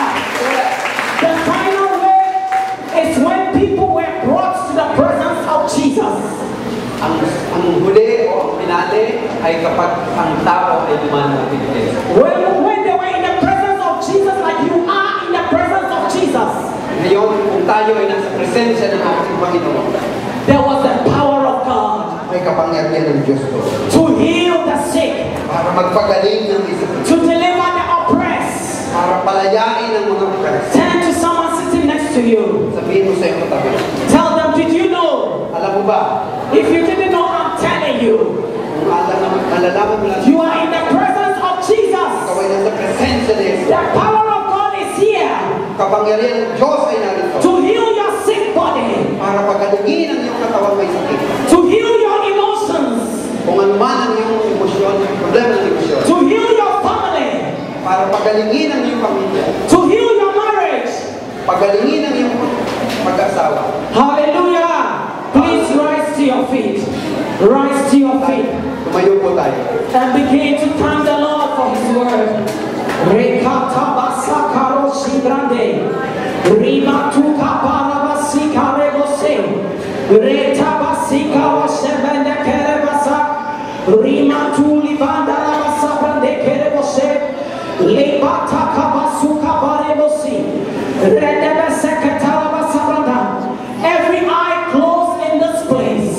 The final way is when people were brought to the presence of Jesus. Ang, ang huli o ang pinali ay kapag ang tao ay dumaan ng pinili. When, when they were in the presence of Jesus, like you are in the presence of Jesus, Ngayon, kung tayo ay nasa presensya ng ating Panginoon, there was the power of God may kapangyarihan ng Diyos ko to heal the sick, para magpagaling ng isa, to deliver the oppressed. para palayain ang mga oppressed. Turn to someone sitting next to you. Sabihin mo sa iyong katabi, Tell them, did you know? alam mo ba, If you didn't know, I'm telling you. kung alam naman, malalaman mo lang, You are in the presence of Jesus. ikaw ay nasa presensya ni Jesus. The power of God is here Kapangyarihan ng Diyos ay narito to heal your sick body, para pagalingin ang iyong katawan may sakit. to heal your emotions, Kung ano man ang iyong emosyon, problema ng emosyon, to heal your family, para pagalingin ang iyong pamilya, to heal your marriage. pagalingin ang iyong mag-asawa. Hallelujah. Please rise to your feet. Rise to your feet Tumayo po tayo. and begin to thank the Lord for His word. Rekata basakaro shibrande. Rima tuka parabasika rebose. Reta basika wasebende kerebasa. Rima tuli banda rabasa brande kerebose. Lebata kabasuka barebosi. Redebe seketara basabranda. Every eye closed in this place.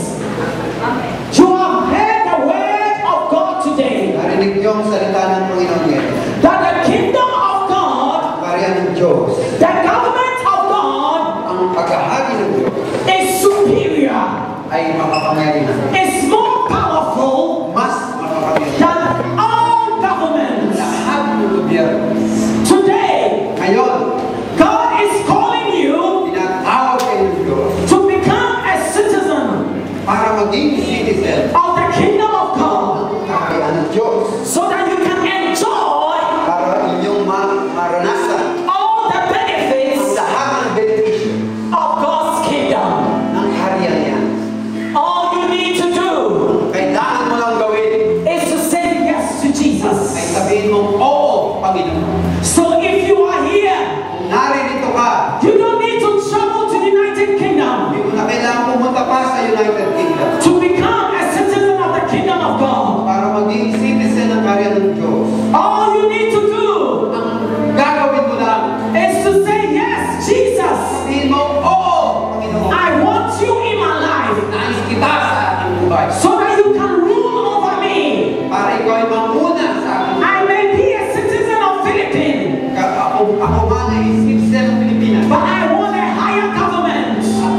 You have heard the word of God today. Narinig niyo ang salita ng Panginoon ngayon. That the kingdom of God, Karya ng Diyos, the government of God ang paghahagi ng Diyos is superior, ay makapangyarihan. is more powerful Mas makapangyarihan. than all governments. Lahat ng gobyerno. Today, Ngayon, God is calling you tinatawag kayo ng Diyos to become a citizen para maging citizen of the kingdom of God ng kaharian ng Diyos. so that you can enjoy Para inyong ma- maranasan all the ang benefits lahat ng benepisyo of God's kingdom. ng kaharian niya. All you need to do Kailangan mo lang gawin is to say yes to ay Jesus. sabihin mo, Oo, Panginoon. So if you are here, Kung naririto ka, you don't need to travel to the United Kingdom hindi mo na kailangan pumunta pa sa United Kingdom to become a citizen of the kingdom of God. para maging citizen ng kaharian ng Diyos. All you need to do Ang gagawin mo lang, is to say yes, Jesus. sabihin mo, Oo, Panginoon. I want you in my life Nais kita sa aking buhay. so that you can rule over me. Para ikaw ay mamuna sa akin. I may be a citizen of Philippines, Ka- Ako, ako man ay citizen ng Pilipinas. but I want a higher government,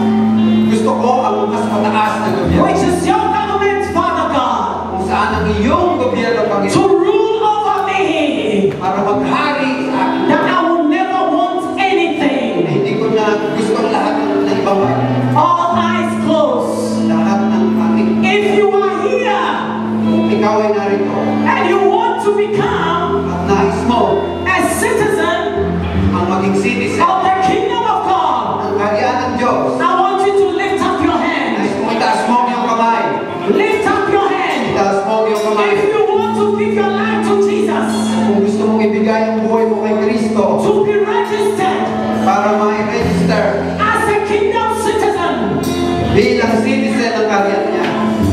Gusto ko ang mas mataas na gobyerno. which is your government, Father God, Kung saan ang iyong gobyerno, to Panginoon, rule over me. para maghari sa akin. That I will never want Na anything. hindi ko na gusto ang lahat ng ng ibang bagay. All eyes closed. Lahat ng ating, If you are here kung ikaw ay narito, and you want to become at nais mo a citizen ang maging citizen of the kingdom of God, ng kaharian ng Diyos, I want you to lift up your hand. nais mo itaas mo ang iyong kamay. Lift up your hand. Itaas mo ang iyong kamay. If you want to give your life to Jesus, Kung gusto mong ibigay ang buhay mo kay Kristo to be registered para ma-register as a kingdom citizen, bilang citizen ng kaharian niya.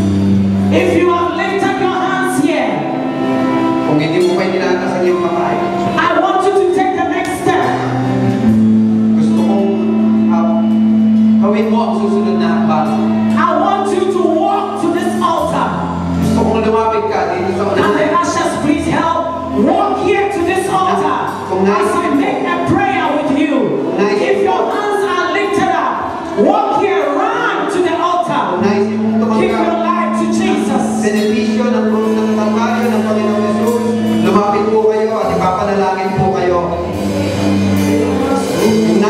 if you have lifted your hands here, Kung hindi mo kayo tinataas ang iyong kamay, I want you to take the next step.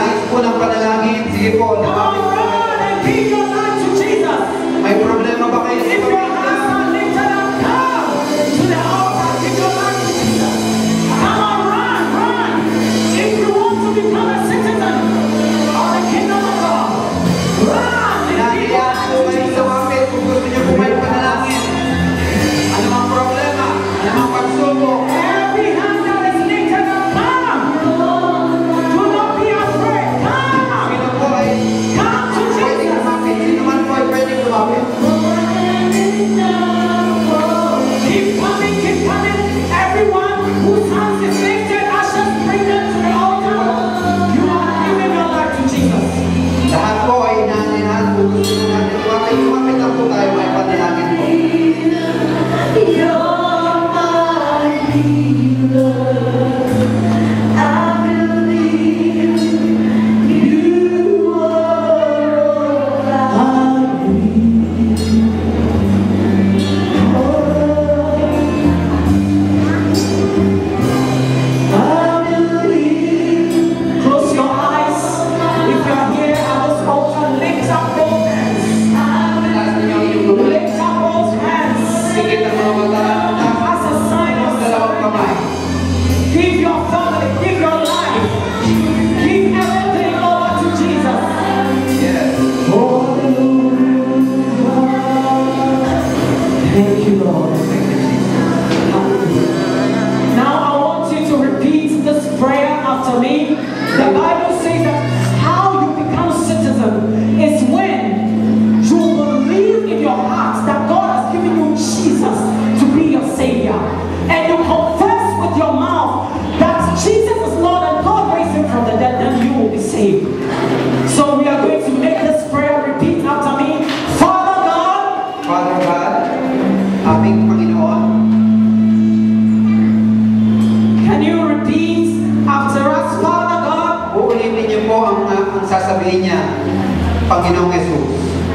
nais po ng panalangin, sige po, Come on, lumapit po. run and give your life to Jesus. May problema ba kayo sa If your hands pamilya? are lifted up, come to the altar, give your life to Jesus. Come on, run, run. If you want to become a citizen of the kingdom of God, run and give your Nahihiyaan life po to kayo Jesus. lumapit kung gusto niyo po may panalangin. Ano mang problema, ano mang pagsubok, Every hand that is lifted up, come. Do not be afraid. Come. sino po ay Come to pwedeng Jesus. lumapit? Sino man po ay pwedeng lumapit? Keep coming, keep coming. Everyone whose hands is lifted, ushers, bring them to the altar. You are giving your life to Jesus. Lahat po ay inaanihan kung gusto nyo natin lumapit. Lumapit lang po tayo, may panalangin po. Close your eyes. If you are here at this altar, lift up both hands. Taas ninyo ang inyong kamay. Lift up both hands. Sikit ang mga mata. As a sign of Ang dalawang kamay. give your family, give your life, give everything over to Jesus. Yes. Thank you, Lord. Now I want you to repeat this prayer after me. The Bible says that how you become citizen is when you believe in your heart that God has given you Jesus to be your Savior. And you confess with your mouth that Jesus is Lord and God raised him from the dead, then you will be saved. So we are going to make this prayer. Repeat after me. Father God, Father God, aming Panginoon, can you repeat after us? Father God, uulitin niyo po ang, ang sasabihin niya, Panginoong Jesus.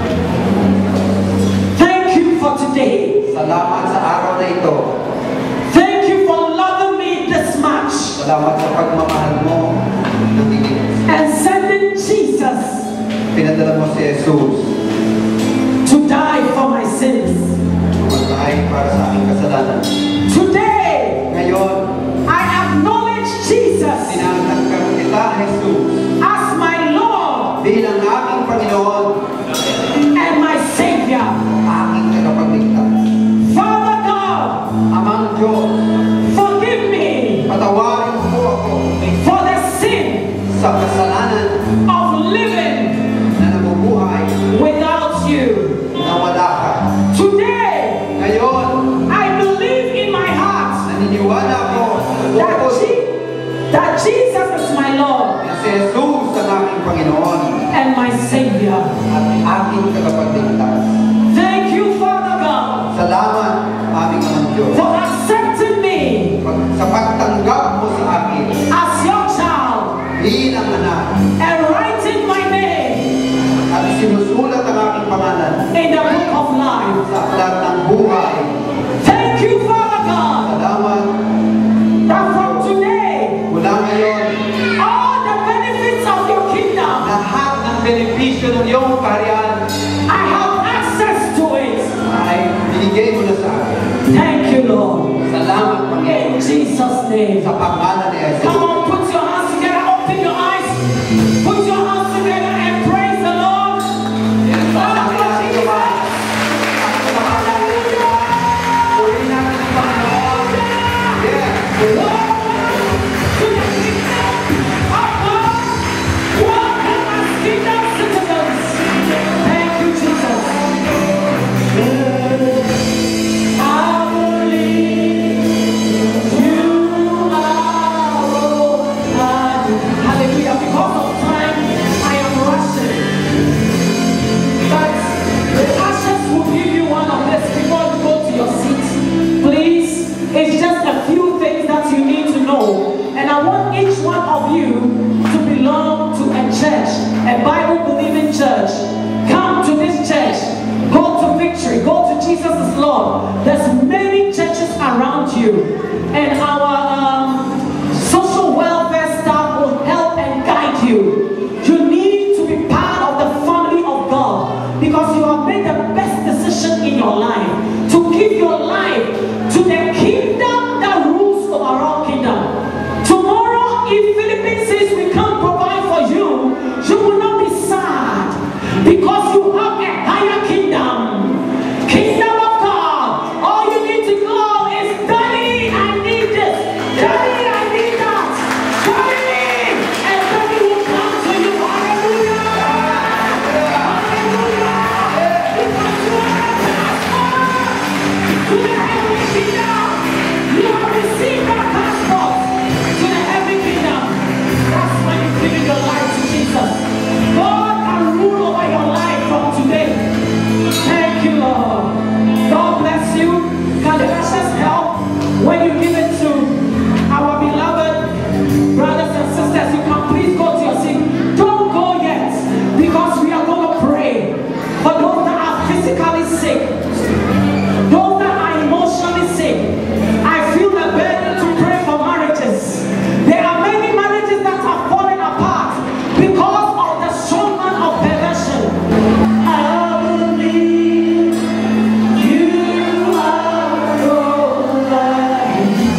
thank you for today. Salamat sa araw na ito. Thank you for loving me this much Salamat sa pagmamahal mo ng higit. and sending Jesus Pinadala mo si Jesus to die for my sins. tumatay para sa aking kasalanan. Today, Ngayon, I acknowledge Jesus tinatanggal kita, Jesus, as my Lord bilang aming Panginoon, and my Savior. aking tagapagligtas. Father God, Amang Diyos, forgive me patawarin po ako for the sin sa kasalanan of living na nabubuhay without you. na wala ka. Today, Ngayon, I believe in my heart naniniwala ko that, bukod Je- that Jesus is my Lord na si Jesus ang aking Panginoon and my Savior. at aking tagapagligtas. Thank you, Father God, Salamat, aming Amang Diyos, for accepting me pag- sa pagtanggap mo sa akin as your child bilang anak and writing my name at sinusulat ang aking pangalan in the book of life. sa aklat ng buhay. Thank you, Father God, Salamat, that from today, mula ngayon, all the benefits of your kingdom, lahat ng benepisyo ng iyong kaharian I have access to it. ay binigay mo na sa akin. Thank you, Lord. Salamat, Panginoon, In Jesus' name. sa pangalan ni Jesus. Come on, put your hands together, open your eyes, put your hands together and praise the Lord. Sasabi natin ito ba? Puri natin ang Panginoon. Yes. To the kingdom of God. Welcome as kingdom citizens. Thank you, Jesus. I believe you are Lord. Hallelujah. Because of time, I am rushing. But the ushers will give you one of this before you go to your seat. Please, it's just a few things that you need to know. And I want each one of you to belong to a church, a Bible-believing church. Come to this church. Go to Victory. Go to Jesus is Lord. There's many churches around you. And our um, social welfare staff will help and guide you. Jesus. God can rule over your life from today. Thank you, Lord. God bless you. Can the ushers help when you give it to our beloved brothers and sisters? You can please go to your seat. Don't go yet, because we are going to pray for those that are physically sick, those that are emotionally sick. I feel the burden to pray for marriages. There are many marriages that are falling apart because of the strong man of perversion. I believe you are alive.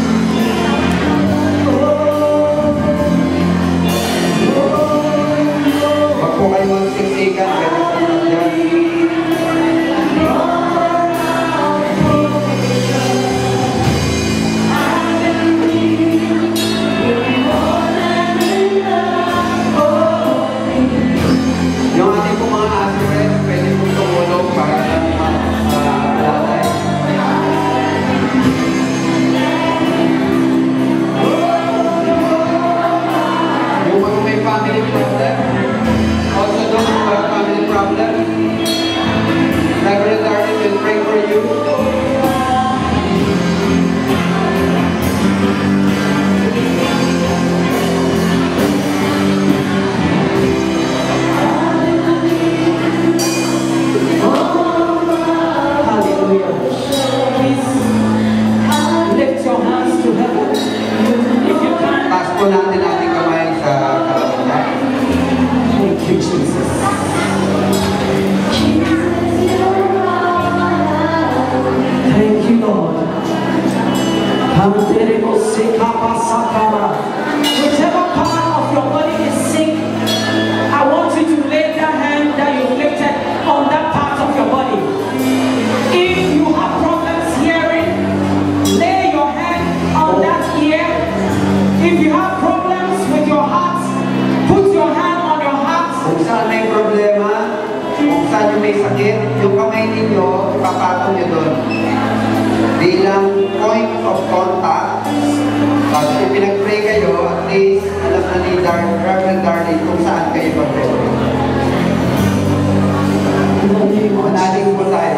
Wag po kayo magsiksikan, kaya naman dyan. Yung ating po mga assurance, pwede po tumulong para lang mag-alalay. Yung mga may family problem, also those who have family problem, Reverend Darling will pray for you. Hallelujah. Please lift your hands to heaven. If you can. Taas po natin ating kamay sa kalangitan. Thank you, Jesus. Thank you, Lord. Whichever part of your body is sick, I want you to lay that hand that you lifted on that part of your body. If you have problems hearing, lay your hand on that ear. If you have problems with your heart, put your hand on your heart. Kung saan may problema, kung saan yung may sakit, yung kamay ninyo, ipapatong nyo doon. Bilang point of contact, pag pinag-pray kayo, at least alam na ni Dar Reverend Darling kung saan kayo mag-pray. Manaling po tayo.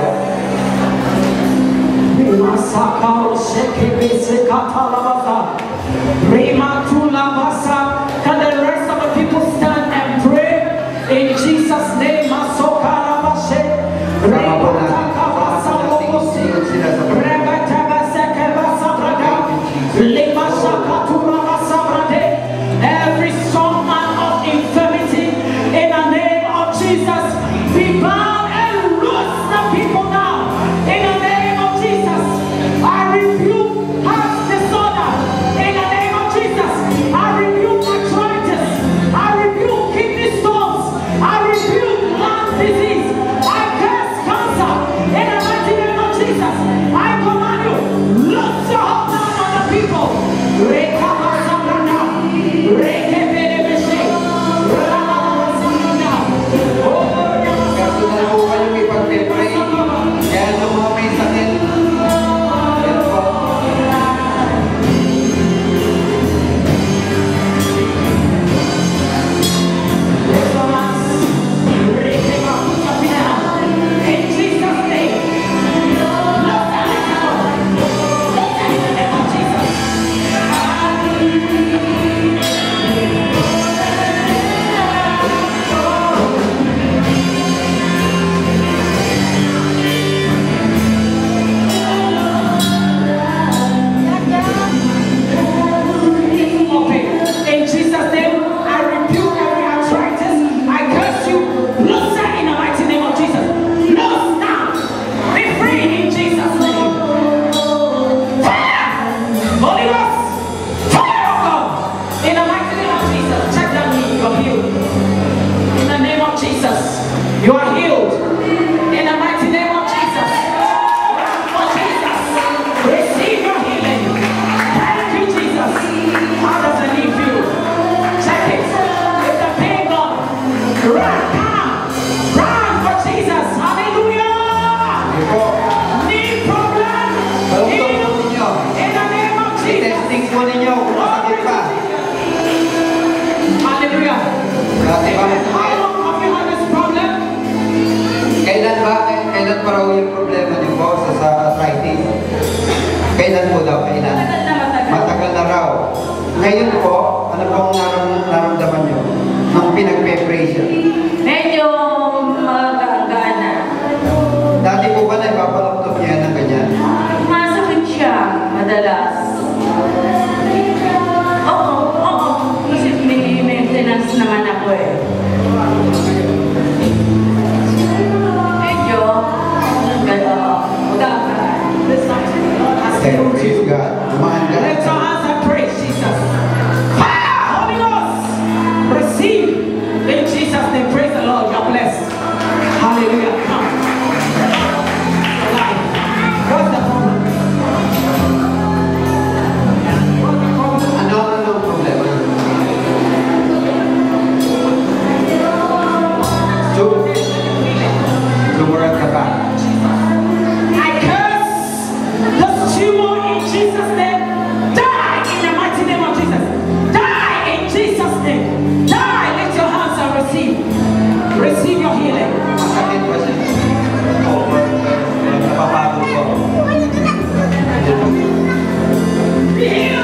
Can the rest of the people stand and pray in Jesus' name? Every strong man of infirmity, in the name of Jesus, be bound and loose the people now. In the name of Jesus, I rebuke heart disorder. In the name of Jesus, I rebuke arthritis. I rebuke kidney stones. I rebuke lung disease. I curse cancer. In the mighty name of Jesus, I command you, loose your hold down on the people. Personal po kayo may pag-pray. Kaya yung mga may sakit, yan po. In Jesus' name, look at it now. Look at it in the name of Jesus. Okay, in Jesus' name, I rebuke every arthritis. I curse you. Loose her in the mighty name of Jesus. Loose now. Be free in Jesus' name. Fire! Holy Ghost! Fire of God! In the mighty name of Jesus. Check that knee. You're healed. In the name of Jesus. You are healed. In the mighty name of Jesus. For Jesus. Receive your healing. Thank you, Jesus. How does the knee feel? Check it. Is the pain gone? Run, come. Run for Jesus. Hallelujah. Yan po. Knee problem. Balong-balong Healed. ninyo. In the name of Jesus. I-testing po ninyo kung masakit pa. Hallelujah. Lahat nagpe-pray siya? Medyo magagaan na. Dati po ba nagpapalaptop niya ng ganyan? Masakit siya, madalas. Oo, oo. Kasi may maintenance naman ako eh. Medyo, gano'n. Magagaan. Okay, praise God. Dumaan ka. Let your hands and praise Jesus. Fire, Holy Ghost. Receive in Jesus' name. Praise the Lord. God bless. Hallelujah. Come. Alive. What's the problem? What's the problem? Ano, ano ang problema? So, lumurat ka ba? I curse this tumor in Jesus' name. Die in the mighty name of Jesus. Die in Jesus' name. Die. Lift your hands and receive. Receive your healing. Masakit ba siya? Oo. Napapagod ko. Heal.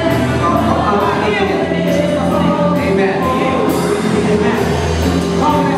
Amen. Amen.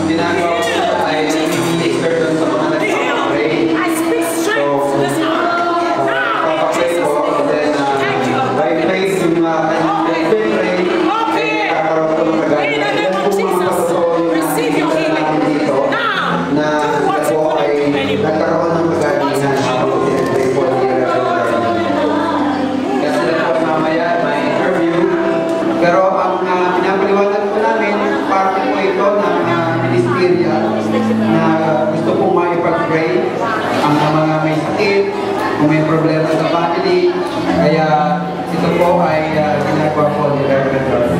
ginagawa ko siya ay nag-minister doon sa mga nagpapapray. So, papapray ko, and then uh, by faith yung mga nag-pray, ay kakaroon ko ng kagaya. Yan po mga patotoo yung nakikita natin dito, na ito ay nagkaroon ng kagalihan sa pag-pray po ni Reverend. Kaya sila po mamaya, may interview. Pero ang uh, pinapaliwanag po namin, parte po ito ng uh, ministerial na gusto pong maipag-pray ang mga may sakit, kung may problema sa family. Kaya ito po ay uh, ginagawa po ni Reverend Juan.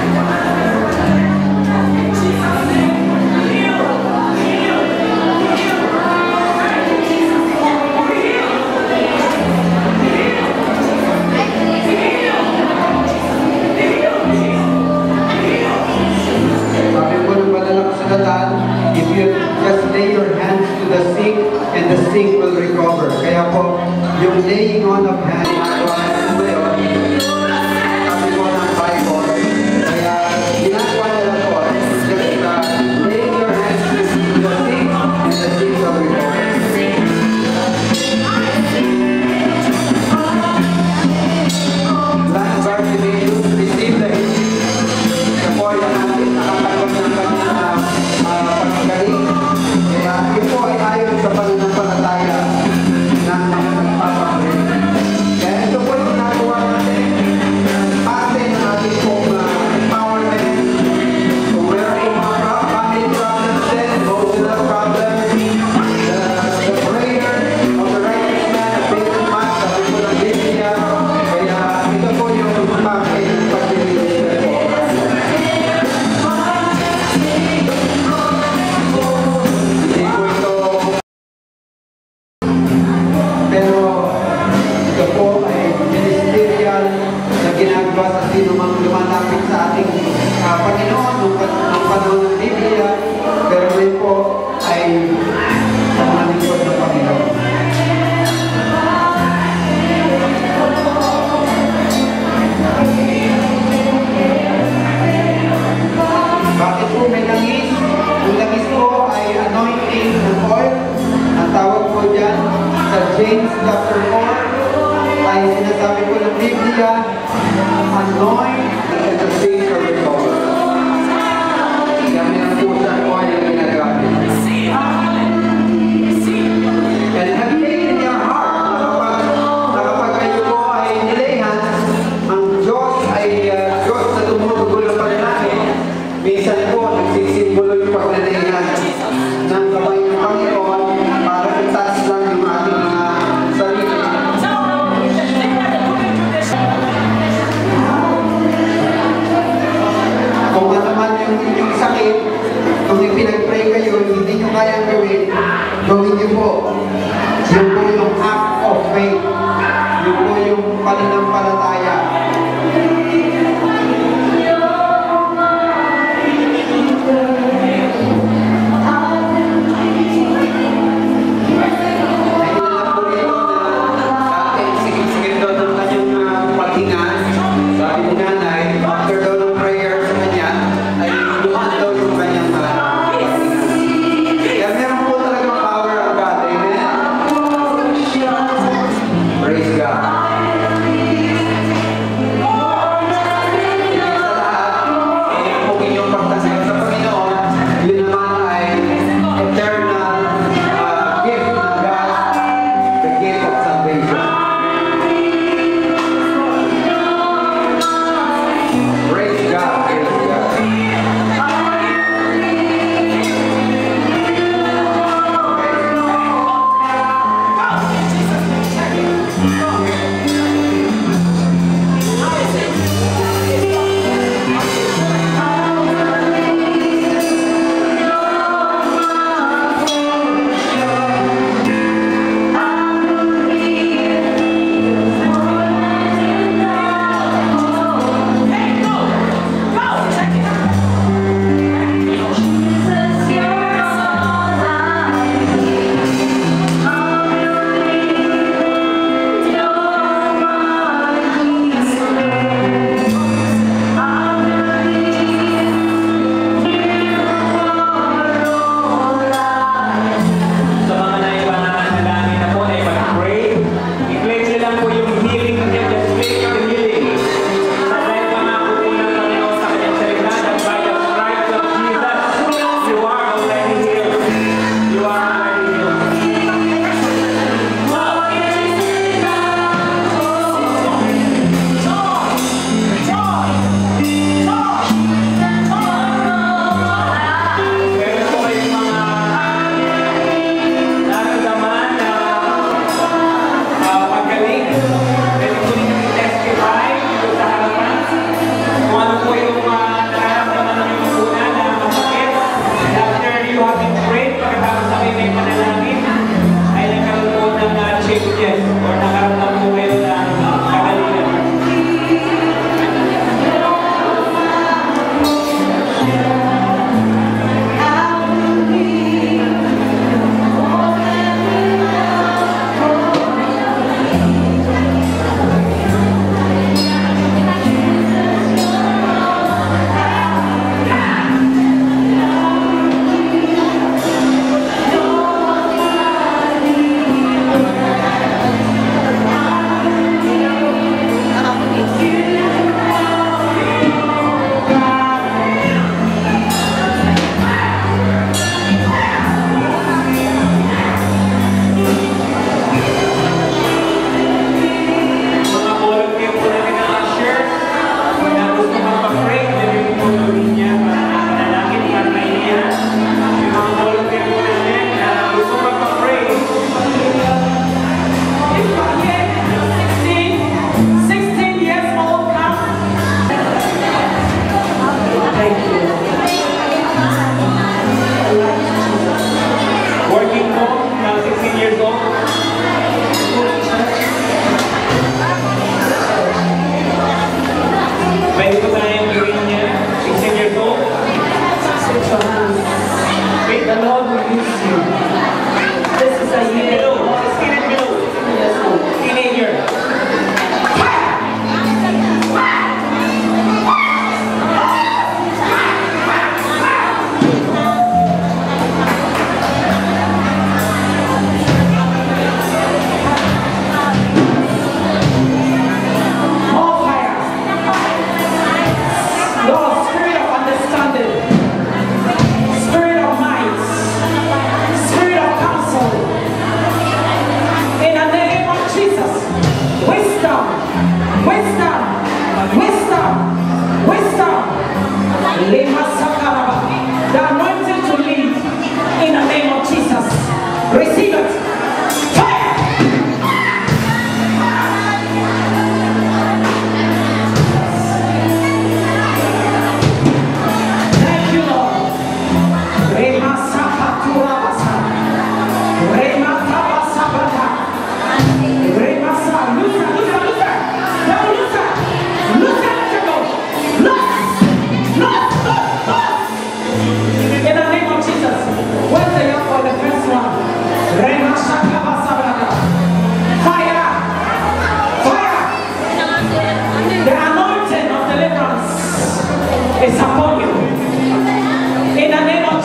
If you just lay your hands to the sick and the sick will recover. Kaya po, yung laying on of hands, sabi po ng Bible, kaya ginagawa nila po, just uh, laying your hands to the sick and the sick will recover. Blind Bartimaeus received the healing. Ito po yung natin nakakaroon ng kanyang pagkagaling. Kaya ito ay ayon sa pananampalataya ng mga nagpapapray. Kaya ito po yung ginagawa natin. Parte ng ating pong uh, empowerment. Kung meron po mga family problems din, emotional problems, the, the prayer of the righteous man, the faithful man, sabi po ng Biblia. Kaya ito po yung parte ng pag-release po. Sa sino mang lumalapit sa ating uh, Panginoon nung, nung panahon ng Biblia, pero rin po ay mga lingkod ng Panginoon. Bakit po may langis? Yung langis po ay anointing ng oil. Ang tawag po dyan sa James chapter four ay sinasabi po ng Biblia, anoint and the sick are recovered. Kami ang pusa ko ay ang ginagamit. And have taken in your heart na kapag kayo po ay nilayhan, ang Diyos ay uh, Diyos na tumutugol ng panalangin. Minsan po nagsisimbolo yung pagnilayhan ng kamay ng Panginoon para itaas lang yung ating mga sarili. Kung ano man yung inyong sakit, kung ipinag-pray kayo, hindi nyo kayang gawin, gawin nyo po. Yun po yung act of faith. Yun po yung pananampalataya. Nahilalang po rin na dati, sigit-sigit daw ng kanyang uh, paghinga. Sabi ni nanay, after daw ng prayer sa kanya, ay lumaan daw yung kanyang uh, paghinga. Kaya meron po talagang power ang God. Amen?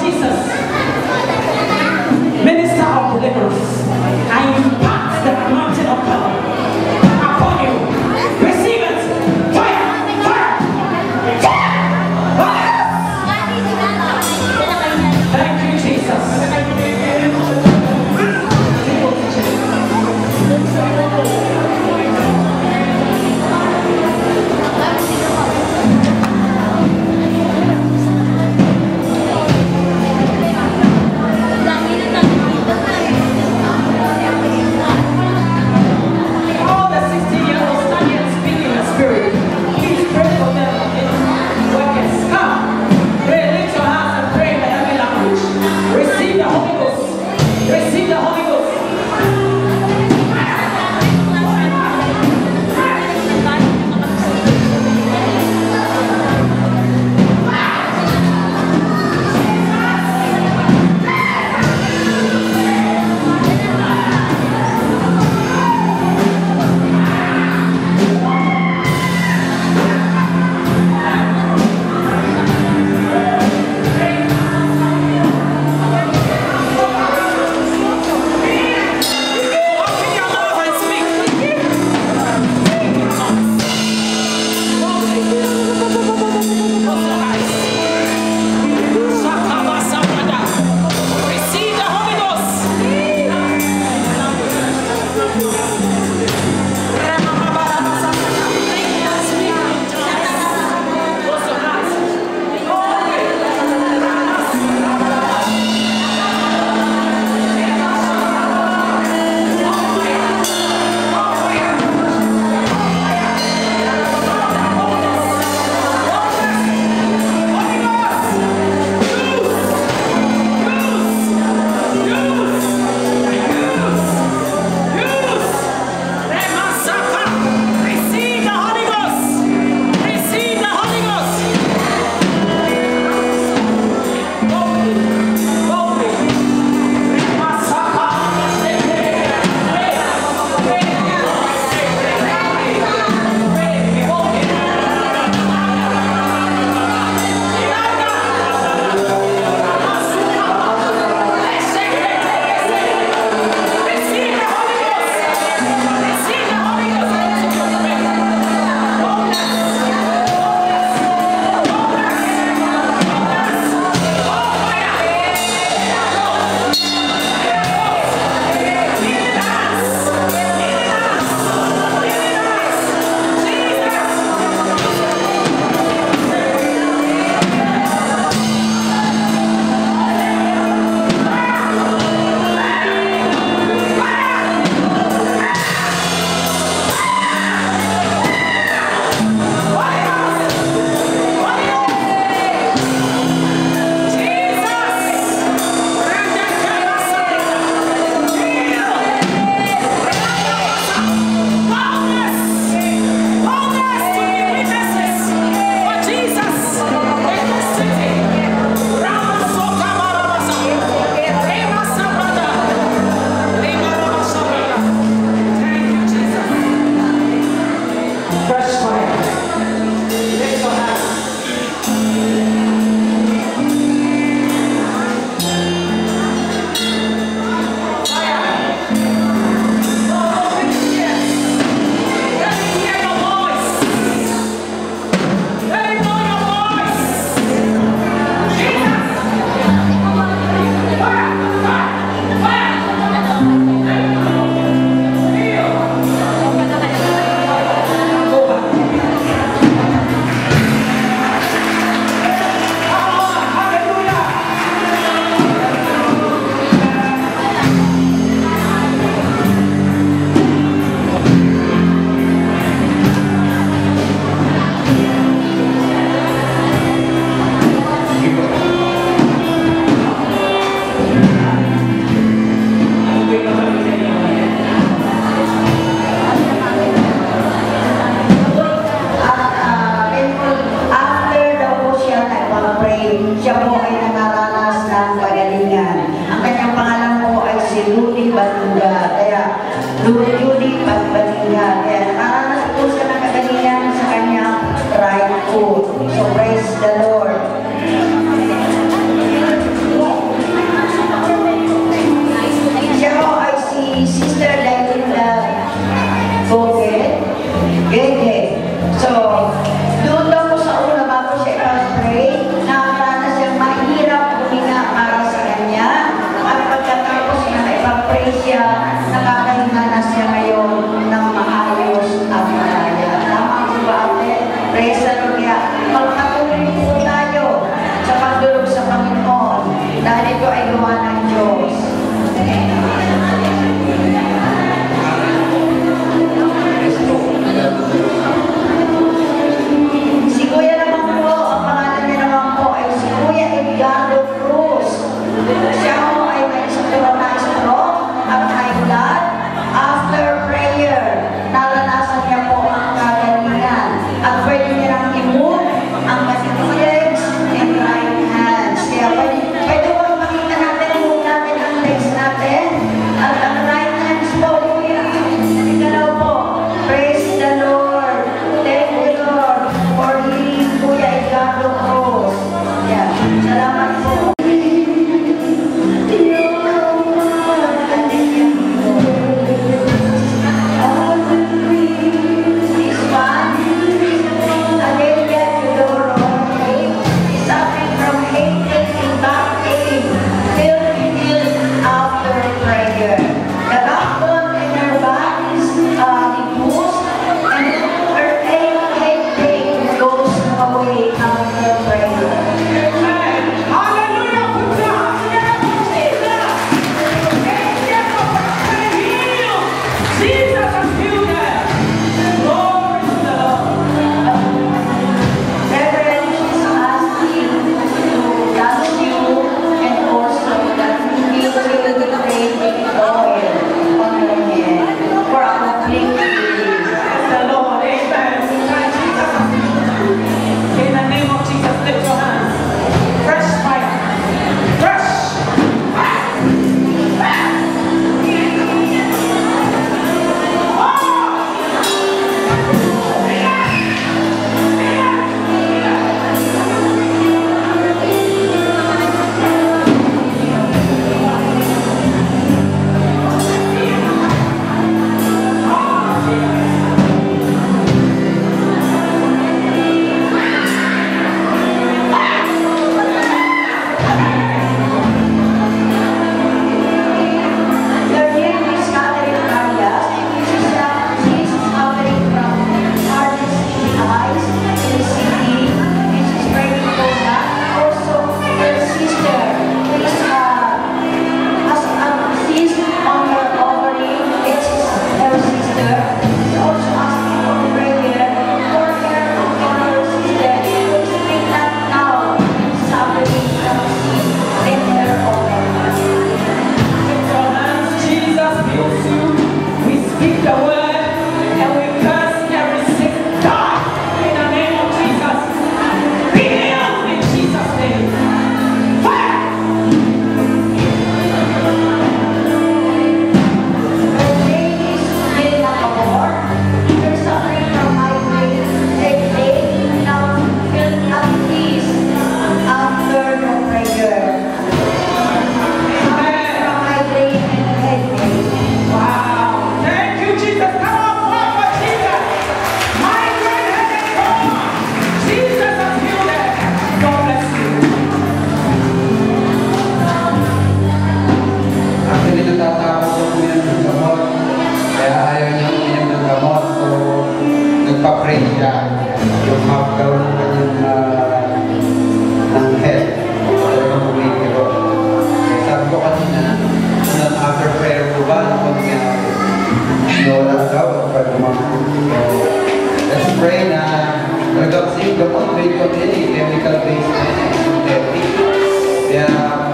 Jesus, minister of deliverance, I impart the anointing of God upon you. Receive it. Fire! Fire! Fire! Thank you, Jesus.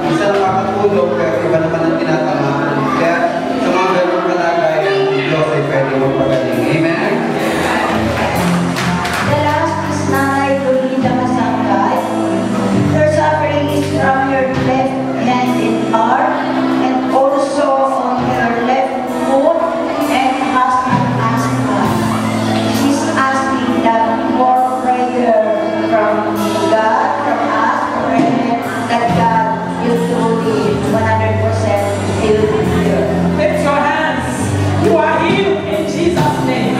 isa nakakatulong, pero iba naman ang tinatamaan. Kaya sa mga ganong kalagayan, ang Diyos ay pwede magpagaling. Amen? The last is Nanay Lolita Masangkay. Her suffering is from her left hand and arm, and also on her left foot, and has asthma. She's asking that more prayer from God, from us, for her, that God will truly one hundred percent heal her. Lift your hands. You are healed in Jesus' name.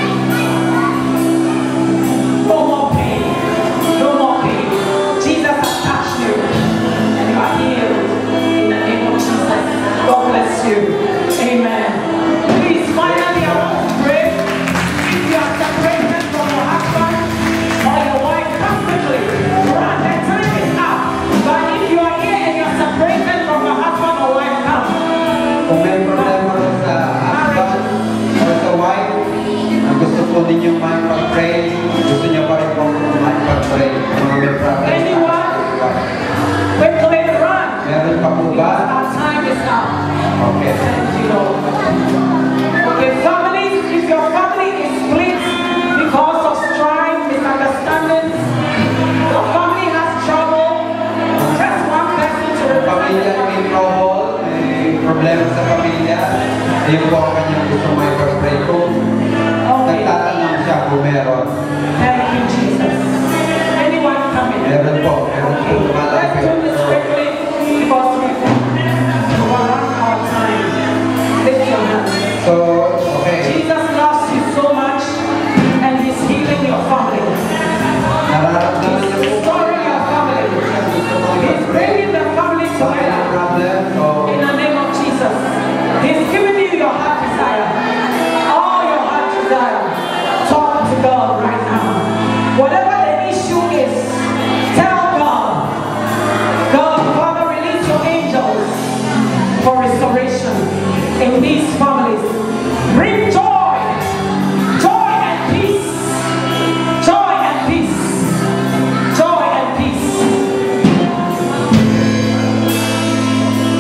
No more pain. No more pain. Jesus has touched you. And you are healed in the name of Jesus. God bless you. Amen. Please, finally, I want to pray. If you are separated from your husband or your wife, come quickly. Run. That time is up. But if you are here and you are separated from your husband or wife, come. Kung may problema rin sa husband or sa wife, na gusto po ninyong makipag-pray, gusto niyo pa rin po makipag-pray. Mga may problem. Anyone? Quickly run. Meron pa po ba? Our time is up. Okay. Thank you, Lord. Okay, families, if your family is split because of strife, misunderstandings, your family has trouble, just one person to Pamilya represent. may trouble, may problema sa pamilya, ayun po ang kanyang gusto makipag-pray ko. Okay, Nagtatanong siya kung meron. thank you, Jesus. Anyone coming? Meron po. Meron po. Okay, let's do this quickly because we are running out of time. Lift your hands. So, okay. Jesus loves you so much and He's healing your family. Nararamdaman niyo po. Restoring your family. He's bringing the family Sa kanyang together problem, so, in the name of Jesus. He's giving you your heart desire. All your heart desire. Talk to God right now. Whatever the issue is, tell God. God, Father, release your angels for restoration in these families. Bring joy, joy and peace, joy and peace, joy and peace.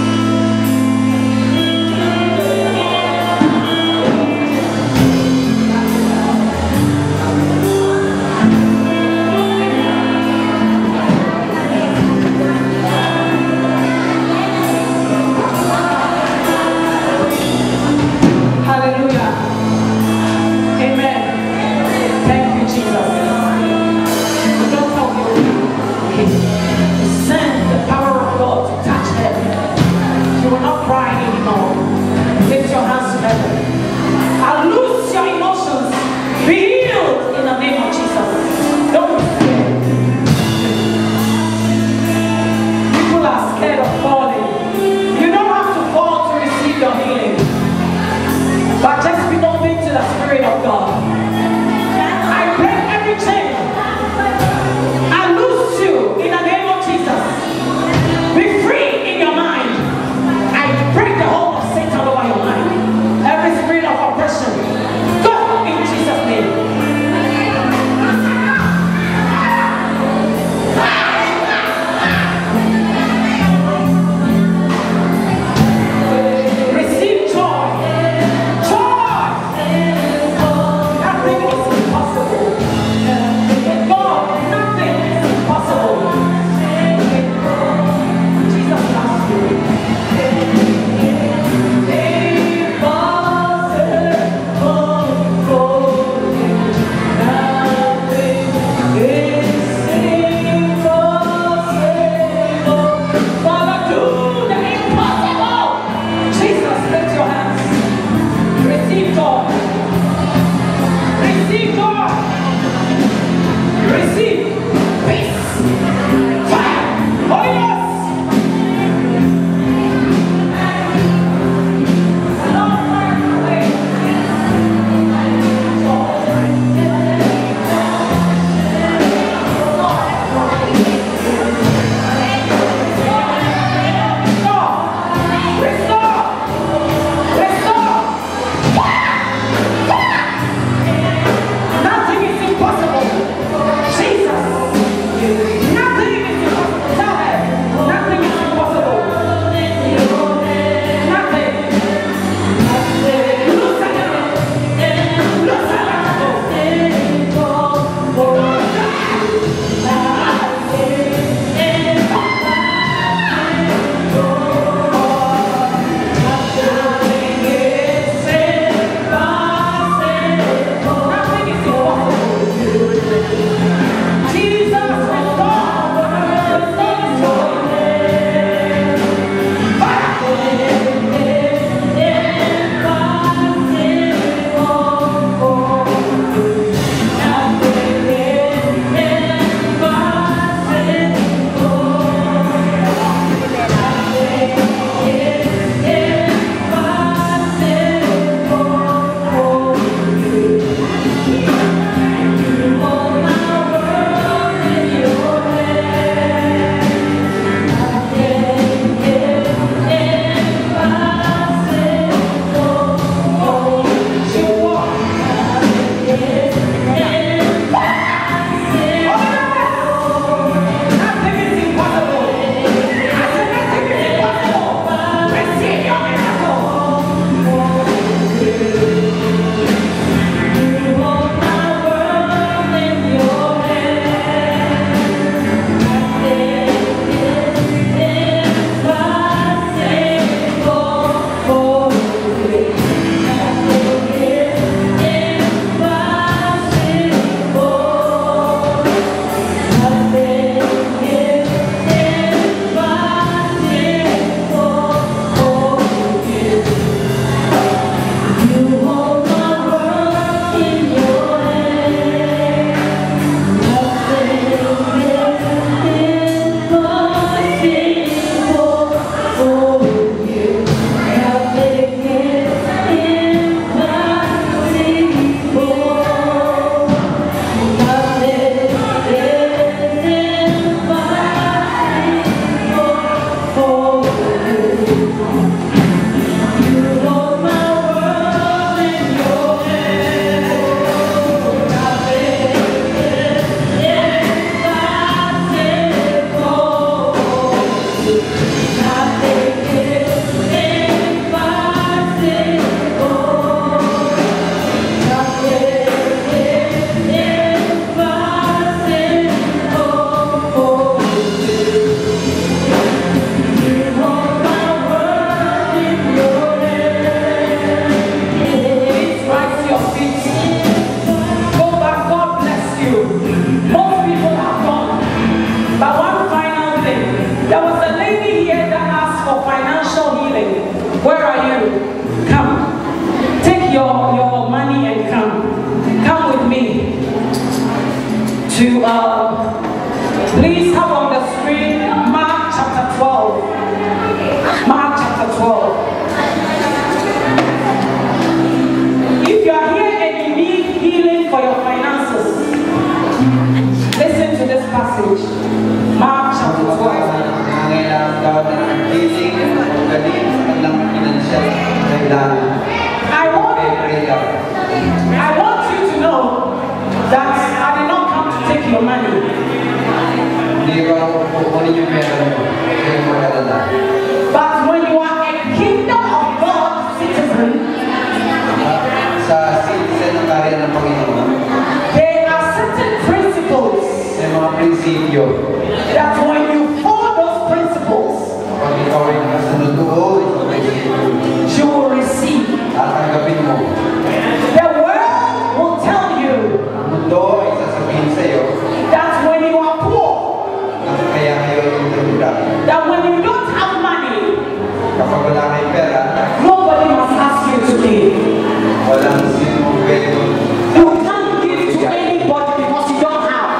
kailangan. I want, Pray lang. I want you to know that I did not come to take your money. Hindi ko ako kukunin yung pera mo. Kaya mo kalala. But when you are a kingdom of God citizen, Sa citizen ng karya ng Panginoon, there are certain principles may mga prinsipyo. that when you follow those principles, Pag ikaw ay nakasunod doon, you will receive. tatanggapin mo. The world will tell you Ang mundo ay sasabihin sa iyo that when you are poor, na kaya kayo ay nagdura. that when you don't have money, Kapag wala kayong pera, nobody must ask you to give. walang sino mong pwede mo. You can't give to anybody because you don't have.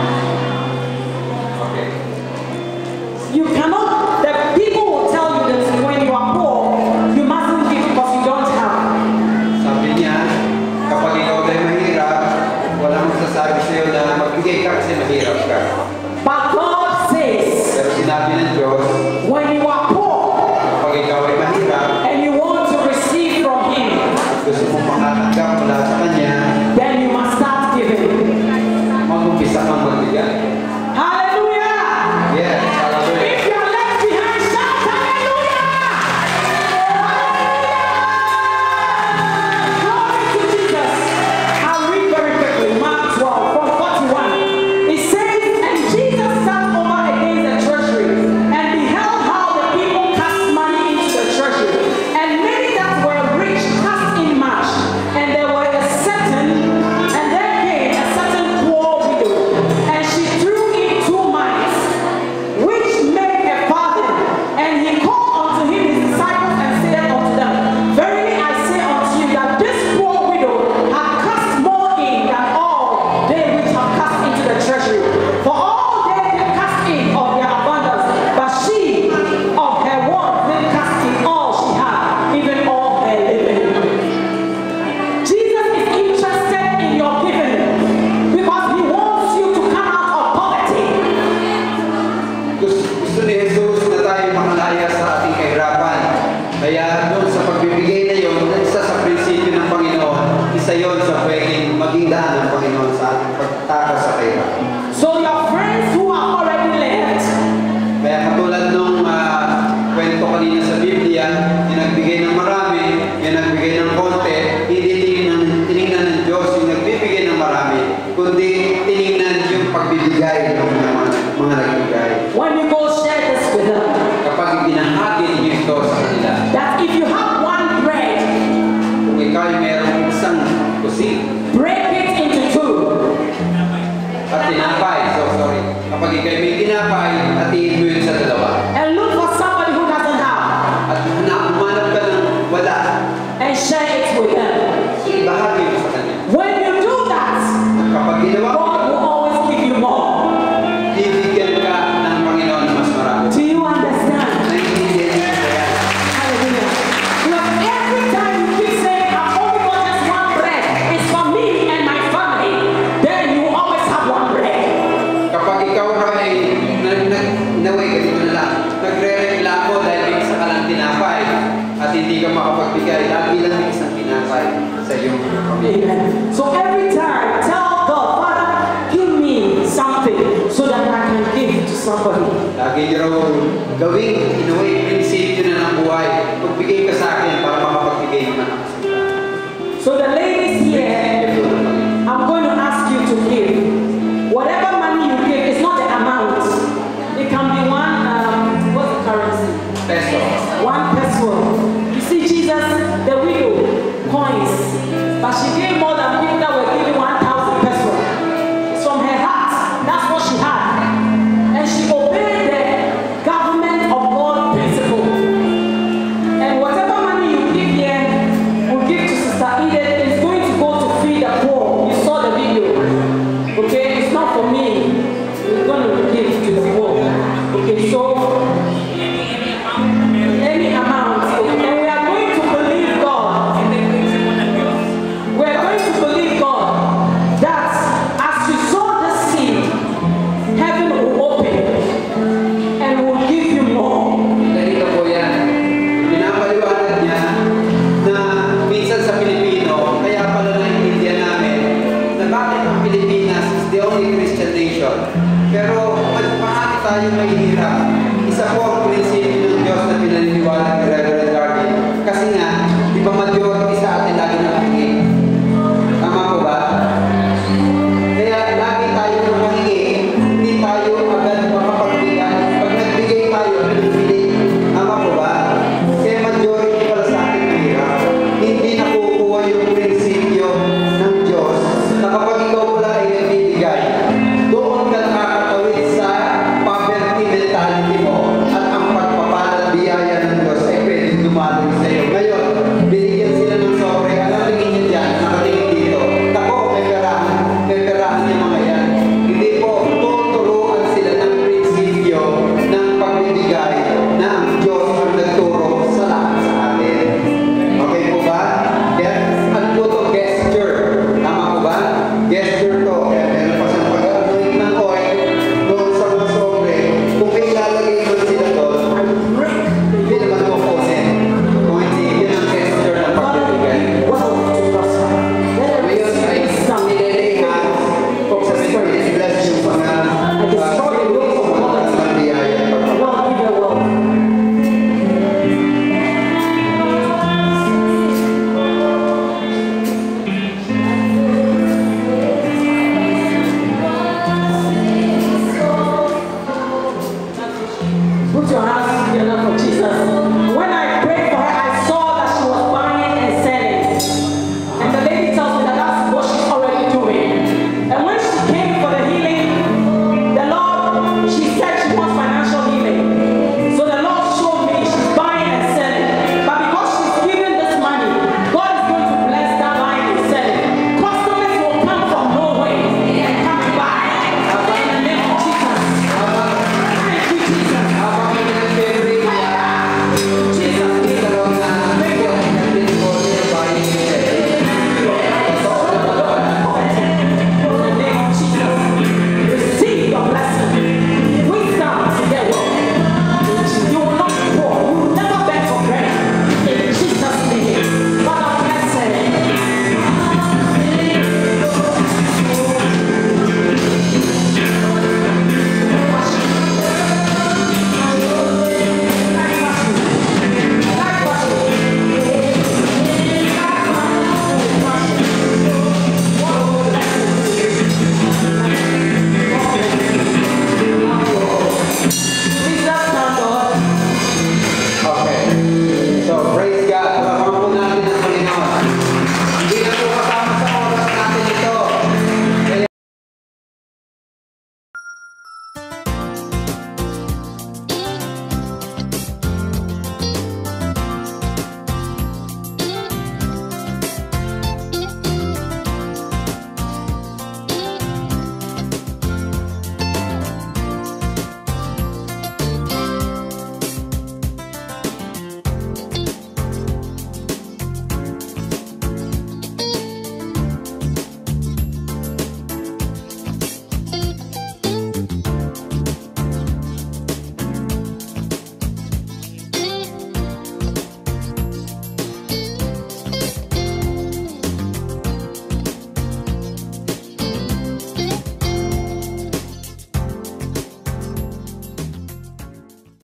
Okay. You cannot, the people will tell you that when you are poor, you mustn't give because you don't have. Sabi niya, kapag ikaw ay mahirap, walang masasabi sa iyo na magbigay ka kasi mahirap ka. But God says, Pero sinabi ng Diyos, when you are poor kapag ikaw ay mahirap, and you want to receive from Him, at gusto mong makatanggap mula sa Kanya, then you must start giving. mag-umpisa kang magbigay. Hallelujah! Yes, hallelujah. If you are left behind, shout hallelujah! Glory to Jesus. I'll read very quickly. Mark twelve from forty-one. It says, and Jesus sat over against the treasury and beheld how the people cast money into the treasury. And many that were rich cast in much. And there were a certain, and there came a certain poor widow, and she threw in two mites, which made a farthing. And he called unto him his disciples and said unto them, verily I say unto you that this poor widow hath cast more in than all they which have cast into the treasury. For all they did cast in of their abundance, but she of her want did cast in all she had, even all her living. Jesus is interested in your giving because He wants you to come out of poverty. Gusto, gusto ni Jesus na tayo makalaya sa ating kahirapan. Kaya doon sa pagbibigay na yun, isa sa prinsipyo ng Panginoon, isa yon sa pwedeng maging daan ng Panginoon sa ating pagtaka sa kahirapan. So your friends who are already left, Kaya katulad nung ah, kwento kanina sa Biblia, yung nagbigay ng marami, yung nagbigay ng konti, hindi tinignan, tinignan ng Diyos yung nagbibigay ng marami, kundi tinignan yung pagbibigay ng mga, mga nagbigay. when you go share this with them, Kapag ibinahagi ninyo ito sa kanila, that if you have one bread, kung ikaw ay mayroong isang kusing break it into two. at tinapay, so sorry, kapag ikaw may tinapay, hatiin mo yun sa dalawa. And look for somebody who doesn't have At naumanap ka ng wala, and share it with them. so ibahagi mo sa kanya. When you do that, Kapag ginawa mo, God will always give you more. bibigyan ka ng Panginoon na mas marami. Do you understand? Naiintindihan niyo ba yan? Hallelujah. Because every time you keep saying, I've only got just one bread, it's for me and my family, then you always have one bread. Kapag ikaw ay nag, nag, naway, ganito na lang, nagre-reklamo dahil may isa ka lang tinapay at hindi ka makapagbigay, lagi lang may isang tinapay sa iyong pamilya. Amen. So every time, tell God, Father, give me something so that I can give to somebody. Lagi niyo raw gawing inaway prinsipyo na ng buhay. Magbigay ka sa akin para makapagbigay mo na ako sa iyo. So the ladies here, I'm going to ask you to give. Whatever money you give, it's not the amount. It can be one, um, what's the currency? Peso. One peso. You see Jesus, the widow, coins. But she gave more than naniniwala